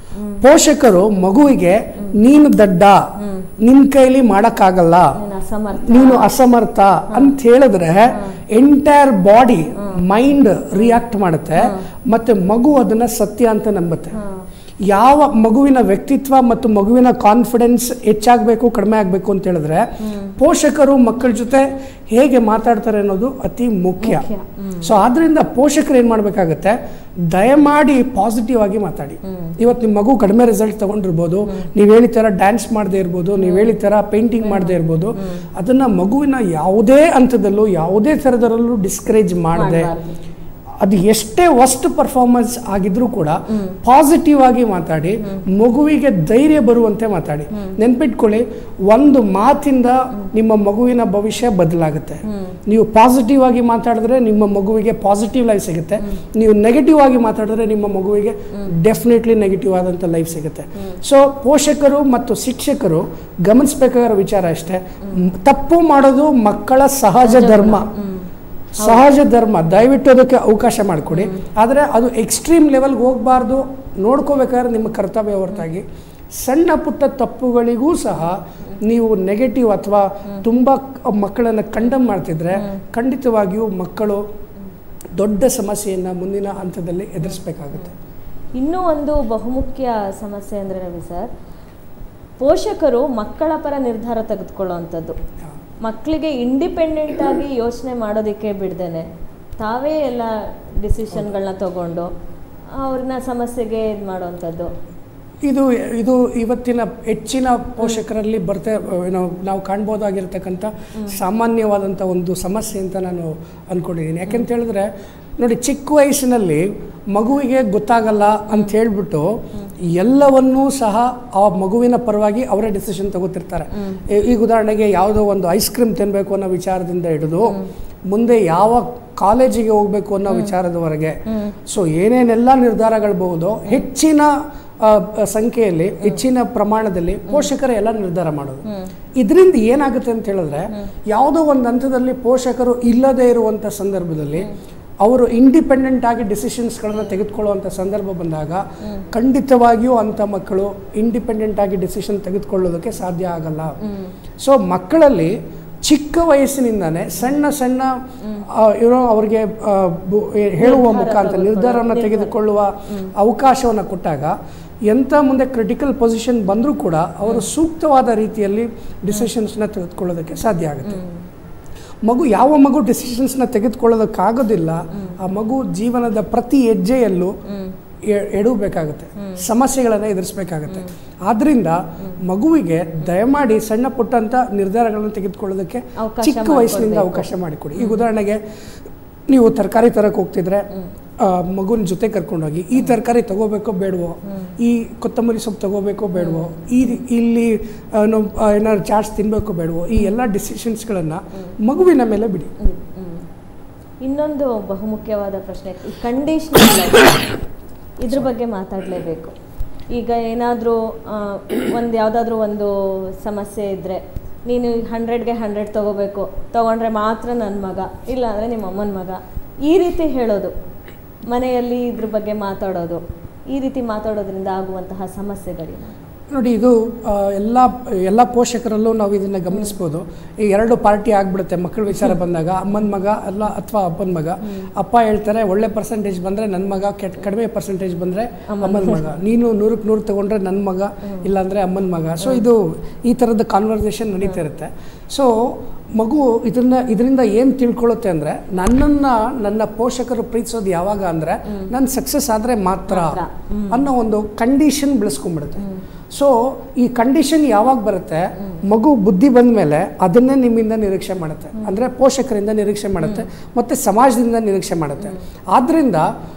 ಪೋಷಕರು ಮಗುವಿಗೆ ನೀನು ದಡ್ಡ, ನಿನ್ ಕೈಲಿ ಮಾಡಕ್ಕಾಗಲ್ಲ, ನೀನು ಅಸಮರ್ಥ ಅಂತ ಹೇಳಿದ್ರೆ ಎಂಟೈರ್ ಬಾಡಿ ಮೈಂಡ್ ರಿಯಾಕ್ಟ್ ಮಾಡುತ್ತೆ. ಮತ್ತೆ ಮಗು ಅದನ್ನ ಸತ್ಯ ಅಂತ ನಂಬುತ್ತೆ. ಯಾವ ಮಗುವಿನ ವ್ಯಕ್ತಿತ್ವ ಮತ್ತು ಮಗುವಿನ ಕಾನ್ಫಿಡೆನ್ಸ್ ಹೆಚ್ಚಾಗಬೇಕು ಕಡಿಮೆ ಆಗಬೇಕು ಅಂತ ಹೇಳಿದ್ರೆ ಪೋಷಕರು ಮಕ್ಕಳ ಜೊತೆ ಹೇಗೆ ಮಾತಾಡ್ತಾರೆ ಅನ್ನೋದು ಅತಿ ಮುಖ್ಯ. ಸೊ ಆದ್ರಿಂದ ಪೋಷಕರು ಏನು ಮಾಡಬೇಕಾಗತ್ತೆ, ದಯಮಾಡಿ ಪಾಸಿಟಿವ್ ಆಗಿ ಮಾತಾಡಿ. ಇವತ್ತು ನಿಮ್ಮ ಮಗು ಕಡಿಮೆ ರಿಸಲ್ಟ್ ತಗೊಂಡಿರ್ಬೋದು, ನೀವು ಹೇಳಿದ ಡ್ಯಾನ್ಸ್ ಮಾಡದೇ ಇರ್ಬೋದು, ನೀವು ಹೇಳಿದ ಪೇಂಟಿಂಗ್ ಮಾಡದೇ ಇರ್ಬೋದು, ಅದನ್ನ ಮಗುವಿನ ಯಾವುದೇ ಹಂತದಲ್ಲೂ ಯಾವುದೇ ಥರದಲ್ಲೂ ಡಿಸ್ಕರೇಜ್ ಮಾಡದೆ, ಅದು ಎಷ್ಟೇ ವರ್ಸ್ಟ್ ಪರ್ಫಾರ್ಮೆನ್ಸ್ ಆಗಿದ್ರೂ ಕೂಡ ಪಾಸಿಟಿವ್ ಆಗಿ ಮಾತಾಡಿ, ಮಗುವಿಗೆ ಧೈರ್ಯ ಬರುವಂತೆ ಮಾತಾಡಿ. ನೆನ್ಪಿಟ್ಕೊಳ್ಳಿ, ಒಂದು ಮಾತಿಂದ ನಿಮ್ಮ ಮಗುವಿನ ಭವಿಷ್ಯ ಬದಲಾಗುತ್ತೆ. ನೀವು ಪಾಸಿಟಿವ್ ಆಗಿ ಮಾತಾಡಿದ್ರೆ ನಿಮ್ಮ ಮಗುವಿಗೆ ಪಾಸಿಟಿವ್ ಲೈಫ್ ಸಿಗುತ್ತೆ. ನೀವು ನೆಗೆಟಿವ್ ಆಗಿ ಮಾತಾಡಿದ್ರೆ ನಿಮ್ಮ ಮಗುವಿಗೆ ಡೆಫಿನೆಟ್ಲಿ ನೆಗೆಟಿವ್ ಆದಂಥ ಲೈಫ್ ಸಿಗುತ್ತೆ. ಸೊ ಪೋಷಕರು ಮತ್ತು ಶಿಕ್ಷಕರು ಗಮನಿಸಬೇಕಾಗಿರೋ ವಿಚಾರ ಅಷ್ಟೇ, ತಪ್ಪು ಮಾಡೋದು ಮಕ್ಕಳ ಸಹಜ ಧರ್ಮ. ಸಹಜ ಧರ್ಮ, ದಯವಿಟ್ಟು ಅದಕ್ಕೆ ಅವಕಾಶ ಮಾಡಿಕೊಡಿ. ಆದರೆ ಅದು ಎಕ್ಸ್ಟ್ರೀಮ್ ಲೆವೆಲ್ಗೆ ಹೋಗಬಾರ್ದು. ನೋಡ್ಕೋಬೇಕಾದ್ರೆ ನಿಮ್ಮ ಕರ್ತವ್ಯ ಹೊರತಾಗಿ ಸಣ್ಣ ಪುಟ್ಟ ತಪ್ಪುಗಳಿಗೂ ಸಹ ನೀವು ನೆಗೆಟಿವ್ ಅಥವಾ ತುಂಬ ಮಕ್ಕಳನ್ನು ಕಂಡಮ್ ಮಾಡ್ತಿದ್ರೆ ಖಂಡಿತವಾಗಿಯೂ ಮಕ್ಕಳು ದೊಡ್ಡ ಸಮಸ್ಯೆಯನ್ನು ಮುಂದಿನ ಹಂತದಲ್ಲಿ ಎದುರಿಸಬೇಕಾಗುತ್ತೆ. ಇನ್ನೂ ಒಂದು ಬಹುಮುಖ್ಯ ಸಮಸ್ಯೆ ಅಂದರೆ ರವಿ ಸರ್, ಪೋಷಕರು ಮಕ್ಕಳ ಪರ ನಿರ್ಧಾರ ತೆಗೆದುಕೊಳ್ಳುವಂಥದ್ದು. ಮಕ್ಕಳಿಗೆ ಇಂಡಿಪೆಂಡೆಂಟ್ ಆಗಿ ಯೋಚನೆ ಮಾಡೋದಕ್ಕೆ ಬಿಡ್ದೇನೆ ತಾವೇ ಎಲ್ಲ ಡಿಸಿಷನ್ಗಳನ್ನ ತಗೊಂಡು ಅವ್ರನ್ನ ಸಮಸ್ಯೆಗೆ ಇದು ಮಾಡುವಂಥದ್ದು. ಇದು ಇದು ಇವತ್ತಿನ ಹೆಚ್ಚಿನ ಪೋಷಕರಲ್ಲಿ ಬರ್ತಾ ನಾವು ನಾವು ಕಾಣ್ಬೋದಾಗಿರ್ತಕ್ಕಂಥ ಸಾಮಾನ್ಯವಾದಂಥ ಒಂದು ಸಮಸ್ಯೆ ಅಂತ ನಾನು ಅಂದ್ಕೊಂಡಿದ್ದೀನಿ. ಯಾಕೆಂತ ಹೇಳಿದ್ರೆ ನೋಡಿ, ಚಿಕ್ಕ ವಯಸ್ಸಿನಲ್ಲಿ ಮಗುವಿಗೆ ಗೊತ್ತಾಗಲ್ಲ ಅಂತ ಹೇಳಿಬಿಟ್ಟು ಎಲ್ಲವನ್ನೂ ಸಹ ಆ ಮಗುವಿನ ಪರವಾಗಿ ಅವರೇ ಡಿಸಿಷನ್ ತಗೋತಿರ್ತಾರೆ. ಈಗ ಉದಾಹರಣೆಗೆ ಯಾವುದೋ ಒಂದು ಐಸ್ ಕ್ರೀಮ್ ತಿನ್ನಬೇಕು ಅನ್ನೋ ವಿಚಾರದಿಂದ ಹಿಡಿದು ಮುಂದೆ ಯಾವ ಕಾಲೇಜಿಗೆ ಹೋಗಬೇಕು ಅನ್ನೋ ವಿಚಾರದವರೆಗೆ, ಸೊ ಏನೇನೆಲ್ಲ ನಿರ್ಧಾರಗಳು ಬಹುದು ಹೆಚ್ಚಿನ ಸಂಖ್ಯೆಯಲ್ಲಿ ಹೆಚ್ಚಿನ ಪ್ರಮಾಣದಲ್ಲಿ ಪೋಷಕರು ಎಲ್ಲ ನಿರ್ಧಾರ ಮಾಡೋದು. ಇದರಿಂದ ಏನಾಗುತ್ತೆ ಅಂತ ಹೇಳಿದ್ರೆ ಯಾವುದೋ ಒಂದು ಹಂತದಲ್ಲಿ ಪೋಷಕರು ಇಲ್ಲದೇ ಇರುವಂಥ ಸಂದರ್ಭದಲ್ಲಿ ಅವರು ಇಂಡಿಪೆಂಡೆಂಟ್ ಆಗಿ ಡಿಸಿಷನ್ಸ್ಗಳನ್ನು ತೆಗೆದುಕೊಳ್ಳುವಂಥ ಸಂದರ್ಭ ಬಂದಾಗ ಖಂಡಿತವಾಗಿಯೂ ಅಂಥ ಮಕ್ಕಳು ಇಂಡಿಪೆಂಡೆಂಟ್ ಆಗಿ ಡಿಸಿಷನ್ ತೆಗೆದುಕೊಳ್ಳೋದಕ್ಕೆ ಸಾಧ್ಯ ಆಗಲ್ಲ. ಸೊ ಮಕ್ಕಳಲ್ಲಿ ಚಿಕ್ಕ ವಯಸ್ಸಿನಿಂದಾನೇ ಸಣ್ಣ ಸಣ್ಣ ಏನೋ ಅವ್ರಿಗೆ ಹೇಳುವ ಮುಖಾಂತರ ನಿರ್ಧಾರವನ್ನು ತೆಗೆದುಕೊಳ್ಳುವ ಅವಕಾಶವನ್ನು ಕೊಟ್ಟಾಗ ಎಂಥ ಮುಂದೆ ಕ್ರಿಟಿಕಲ್ ಪೊಸಿಷನ್ ಬಂದರೂ ಕೂಡ ಅವರು ಸೂಕ್ತವಾದ ರೀತಿಯಲ್ಲಿ ಡಿಸಿಷನ್ಸ್ನ ತೆಗೆದುಕೊಳ್ಳೋದಕ್ಕೆ ಸಾಧ್ಯ ಆಗುತ್ತೆ. ಮಗು ಯಾವ ಮಗು ಡಿಸಿಷನ್ಸ್ನ ತೆಗೆದುಕೊಳ್ಳೋದಕ್ಕಾಗೋದಿಲ್ಲ ಆ ಮಗು ಜೀವನದ ಪ್ರತಿ ಹೆಜ್ಜೆಯಲ್ಲೂ ಎಡಬೇಕಾಗುತ್ತೆ, ಸಮಸ್ಯೆಗಳನ್ನು ಎದುರಿಸಬೇಕಾಗತ್ತೆ. ಆದ್ದರಿಂದ ಮಗುವಿಗೆ ದಯಮಾಡಿ ಸಣ್ಣ ಪುಟ್ಟಂಥ ನಿರ್ಧಾರಗಳನ್ನು ತೆಗೆದುಕೊಳ್ಳೋದಕ್ಕೆ ಚಿಕ್ಕ ವಯಸ್ಸಿನಿಂದ ಅವಕಾಶ ಮಾಡಿಕೊಡಿ. ಈಗ ಉದಾಹರಣೆಗೆ ನೀವು ತರಕಾರಿ ತರಕ್ಕೆ ಹೋಗ್ತಿದ್ರೆ ಮಗುನ ಜೊತೆ ಕರ್ಕೊಂಡೋಗಿ ಈ ತರಕಾರಿ ತಗೋಬೇಕೋ ಬೇಡವೋ, ಈ ಕೊತ್ತಂಬರಿ ಸೊಪ್ಪು ತಗೋಬೇಕೋ ಬೇಡವೋ, ಈ ಇಲ್ಲಿ ಏನಾದ್ರು ಚಾಟ್ಸ್ ತಿನ್ನಬೇಕೋ ಬೇಡವೋ, ಈ ಎಲ್ಲ ಡಿಸಿಷನ್ಸ್ಗಳನ್ನು ಮಗುವಿನ ಮೇಲೆ ಬಿಡಿ. ಇನ್ನೊಂದು ಬಹುಮುಖ್ಯವಾದ ಪ್ರಶ್ನೆ, ಈ ಕಂಡೀಷನಲ್ ಇದ್ರ ಬಗ್ಗೆ ಮಾತಾಡಲೇಬೇಕು. ಈಗ ಏನಾದರೂ ಒಂದು ಯಾವುದಾದ್ರೂ ಒಂದು ಸಮಸ್ಯೆ ಇದ್ದರೆ ನೀನು ಹಂಡ್ರೆಡ್ಗೆ ಹಂಡ್ರೆಡ್ ತೊಗೋಬೇಕು, ತೊಗೊಂಡ್ರೆ ಮಾತ್ರ ನನ್ನ ಮಗ, ಇಲ್ಲ ಅಂದರೆ ನಿಮ್ಮ ಅಮ್ಮನ ಮಗ, ಈ ರೀತಿ ಹೇಳೋದು, ಮನೆಯಲ್ಲಿ ಇದ್ರ ಬಗ್ಗೆ ಮಾತಾಡೋದು, ಈ ರೀತಿ ಮಾತಾಡೋದ್ರಿಂದ ಆಗುವಂತಹ ಸಮಸ್ಯೆಗಳೇನು? ನೋಡಿ, ಇದು ಎಲ್ಲ ಎಲ್ಲ ಪೋಷಕರಲ್ಲೂ ನಾವು ಇದನ್ನು ಗಮನಿಸ್ಬೋದು. ಈ ಎರಡು ಪಾರ್ಟಿ ಆಗಿಬಿಡುತ್ತೆ ಮಕ್ಕಳ ವಿಚಾರ ಬಂದಾಗ. ಅಮ್ಮನ ಮಗ ಅಲ್ಲ ಅಥವಾ ಅಪ್ಪನ ಮಗ. ಅಪ್ಪ ಹೇಳ್ತಾರೆ ಒಳ್ಳೆ ಪರ್ಸೆಂಟೇಜ್ ಬಂದರೆ ನನ್ನ ಮಗ, ಕೆಟ್ಟ ಕಡಿಮೆ ಪರ್ಸೆಂಟೇಜ್ ಬಂದರೆ ಅಮ್ಮನ ಮಗ, ನೀನು ನೂರಕ್ಕೆ ನೂರು ತೊಗೊಂಡ್ರೆ ನನ್ನ ಮಗ, ಇಲ್ಲಾಂದರೆ ಅಮ್ಮನ ಮಗ. ಸೊ ಇದು ಈ ಥರದ ಕಾನ್ವರ್ಸೇಷನ್ ನಡೀತಾ ಇರುತ್ತೆ. ಸೊ ಮಗು ಇದನ್ನ ಇದರಿಂದ ಏನು ತಿಳ್ಕೊಳ್ಳುತ್ತೆ ಅಂದರೆ ನನ್ನನ್ನು ನನ್ನ ಪೋಷಕರು ಪ್ರೀತಿಸೋದು ಯಾವಾಗ ಅಂದರೆ ನಾನು ಸಕ್ಸಸ್ ಆದರೆ ಮಾತ್ರ ಅನ್ನೋ ಒಂದು ಕಂಡೀಷನ್ ಬೆಳೆಸ್ಕೊಂಡ್ಬಿಡುತ್ತೆ. ಸೊ ಈ ಕಂಡೀಷನ್ ಯಾವಾಗ ಬರುತ್ತೆ, ಮಗು ಬುದ್ಧಿ ಬಂದ ಮೇಲೆ ಅದನ್ನೇ ನಿಮ್ಮಿಂದ ನಿರೀಕ್ಷೆ ಮಾಡುತ್ತೆ, ಅಂದರೆ ಪೋಷಕರಿಂದ ನಿರೀಕ್ಷೆ ಮಾಡುತ್ತೆ ಮತ್ತು ಸಮಾಜದಿಂದ ನಿರೀಕ್ಷೆ ಮಾಡುತ್ತೆ. ಆದ್ದರಿಂದ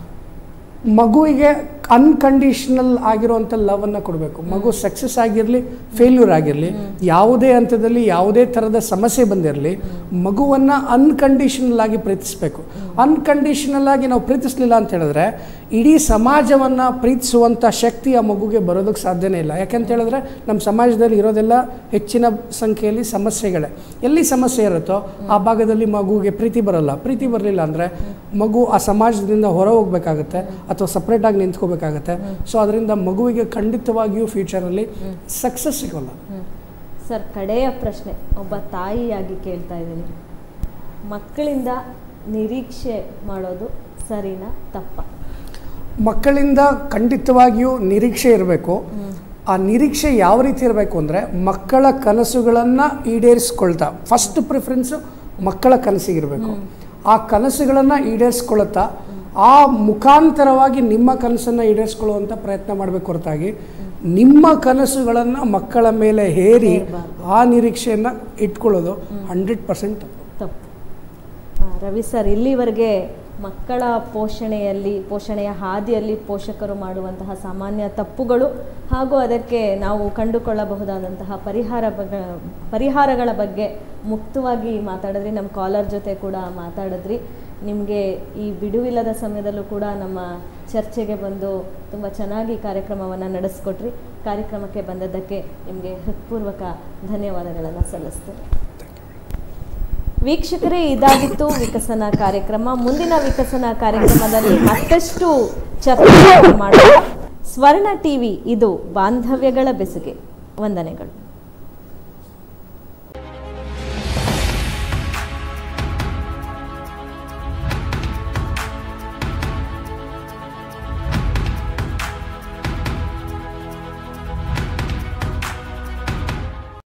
ಮಗುವಿಗೆ ಅನ್ಕಂಡೀಷನಲ್ ಆಗಿರುವಂಥ ಲವನ್ನು ಕೊಡಬೇಕು. ಮಗು ಸಕ್ಸಸ್ ಆಗಿರಲಿ, ಫೇಲ್ಯೂರ್ ಆಗಿರಲಿ, ಯಾವುದೇ ಹಂತದಲ್ಲಿ ಯಾವುದೇ ಥರದ ಸಮಸ್ಯೆ ಬಂದಿರಲಿ, ಮಗುವನ್ನು ಅನ್ಕಂಡೀಷನಲ್ ಆಗಿ ಪ್ರೀತಿಸಬೇಕು. ಅನ್ಕಂಡೀಷನಲ್ ಆಗಿ ನಾವು ಪ್ರೀತಿಸಲಿಲ್ಲ ಅಂತ ಹೇಳಿದ್ರೆ ಇಡೀ ಸಮಾಜವನ್ನು ಪ್ರೀತಿಸುವಂಥ ಶಕ್ತಿ ಆ ಮಗುಗೆ ಬರೋದಕ್ಕೆ ಸಾಧ್ಯನೇ ಇಲ್ಲ. ಯಾಕೆಂತ ಹೇಳಿದ್ರೆ ನಮ್ಮ ಸಮಾಜದಲ್ಲಿ ಇರೋದೆಲ್ಲ ಹೆಚ್ಚಿನ ಸಂಖ್ಯೆಯಲ್ಲಿ ಸಮಸ್ಯೆಗಳೇ. ಎಲ್ಲಿ ಸಮಸ್ಯೆ ಇರುತ್ತೋ ಆ ಭಾಗದಲ್ಲಿ ಮಗುವಿಗೆ ಪ್ರೀತಿ ಬರೋಲ್ಲ. ಪ್ರೀತಿ ಬರಲಿಲ್ಲ ಅಂದರೆ ಮಗು ಆ ಸಮಾಜದಿಂದ ಹೊರ ಹೋಗಬೇಕಾಗತ್ತೆ ಅಥವಾ ಸಪ್ರೇಟಾಗಿ ನಿಂತ್ಕೋಬೇಕಾಗತ್ತೆ. ಸೊ ಅದರಿಂದ ಮಗುವಿಗೆ ಖಂಡಿತವಾಗಿಯೂ ಫ್ಯೂಚರಲ್ಲಿ ಸಕ್ಸಸ್ ಸಿಗೋಲ್ಲ. ಸರ್, ಕಡೆಯ ಪ್ರಶ್ನೆ ಒಬ್ಬ ತಾಯಿಯಾಗಿ ಕೇಳ್ತಾ ಇದ್ದೀನಿ, ಮಕ್ಕಳಿಂದ ನಿರೀಕ್ಷೆ ಮಾಡೋದು ಸರಿನಾ ತಪ್ಪ? ಮಕ್ಕಳಿಂದ ಖಂಡಿತವಾಗಿಯೂ ನಿರೀಕ್ಷೆ ಇರಬೇಕು. ಆ ನಿರೀಕ್ಷೆ ಯಾವ ರೀತಿ ಇರಬೇಕು ಅಂದರೆ ಮಕ್ಕಳ ಕನಸುಗಳನ್ನು ಈಡೇರಿಸ್ಕೊಳ್ತಾ, ಫಸ್ಟ್ ಪ್ರಿಫರೆನ್ಸು ಮಕ್ಕಳ ಕನಸಿಗಿರಬೇಕು. ಆ ಕನಸುಗಳನ್ನು ಈಡೇರಿಸ್ಕೊಳ್ತಾ ಆ ಮುಖಾಂತರವಾಗಿ ನಿಮ್ಮ ಕನಸನ್ನು ಈಡೇರಿಸ್ಕೊಳ್ಳುವಂಥ ಪ್ರಯತ್ನ ಮಾಡಬೇಕು ಹೊರತಾಗಿ ನಿಮ್ಮ ಕನಸುಗಳನ್ನು ಮಕ್ಕಳ ಮೇಲೆ ಹೇರಿ ಆ ನಿರೀಕ್ಷೆಯನ್ನು ಇಟ್ಕೊಳ್ಳೋದು ಹಂಡ್ರೆಡ್ ಪರ್ಸೆಂಟ್ ತಪ್ಪು. ರವಿ ಸರ್, ಇಲ್ಲಿವರೆಗೆ ಮಕ್ಕಳ ಪೋಷಣೆಯಲ್ಲಿ ಪೋಷಣೆಯ ಹಾದಿಯಲ್ಲಿ ಪೋಷಕರು ಮಾಡುವಂತಹ ಸಾಮಾನ್ಯ ತಪ್ಪುಗಳು ಹಾಗೂ ಅದಕ್ಕೆ ನಾವು ಕಂಡುಕೊಳ್ಳಬಹುದಾದಂತಹ ಪರಿಹಾರ ಬಗ್ಗೆ ಪರಿಹಾರಗಳ ಬಗ್ಗೆ ಮುಕ್ತವಾಗಿ ಮಾತಾಡಿದ್ರಿ. ನಮ್ಮ ಕಾಲರ್ ಜೊತೆ ಕೂಡ ಮಾತಾಡಿದ್ರಿ. ನಿಮಗೆ ಈ ಬಿಡುವಿಲ್ಲದ ಸಮಯದಲ್ಲೂ ಕೂಡ ನಮ್ಮ ಚರ್ಚೆಗೆ ಬಂದು ತುಂಬ ಚೆನ್ನಾಗಿ ಕಾರ್ಯಕ್ರಮವನ್ನು ನಡೆಸ್ಕೊಟ್ರಿ. ಕಾರ್ಯಕ್ರಮಕ್ಕೆ ಬಂದದ್ದಕ್ಕೆ ನಿಮಗೆ ಹೃತ್ಪೂರ್ವಕ ಧನ್ಯವಾದಗಳನ್ನು ಸಲ್ಲಿಸ್ತೇನೆ. ವೀಕ್ಷಕರೇ, ಇದಾಗಿತ್ತು ವಿಕಸನ ಕಾರ್ಯಕ್ರಮ. ಮುಂದಿನ ವಿಕಸನ ಕಾರ್ಯಕ್ರಮದಲ್ಲಿ ಮತ್ತಷ್ಟು ಚರ್ಚೆ ಮಾಡೋಣ. ಸ್ವರ್ಣ ಟಿವಿ, ಇದು ಬಾಂಧವ್ಯಗಳ ಬೆಸುಗೆ. ವಂದನೆಗಳು.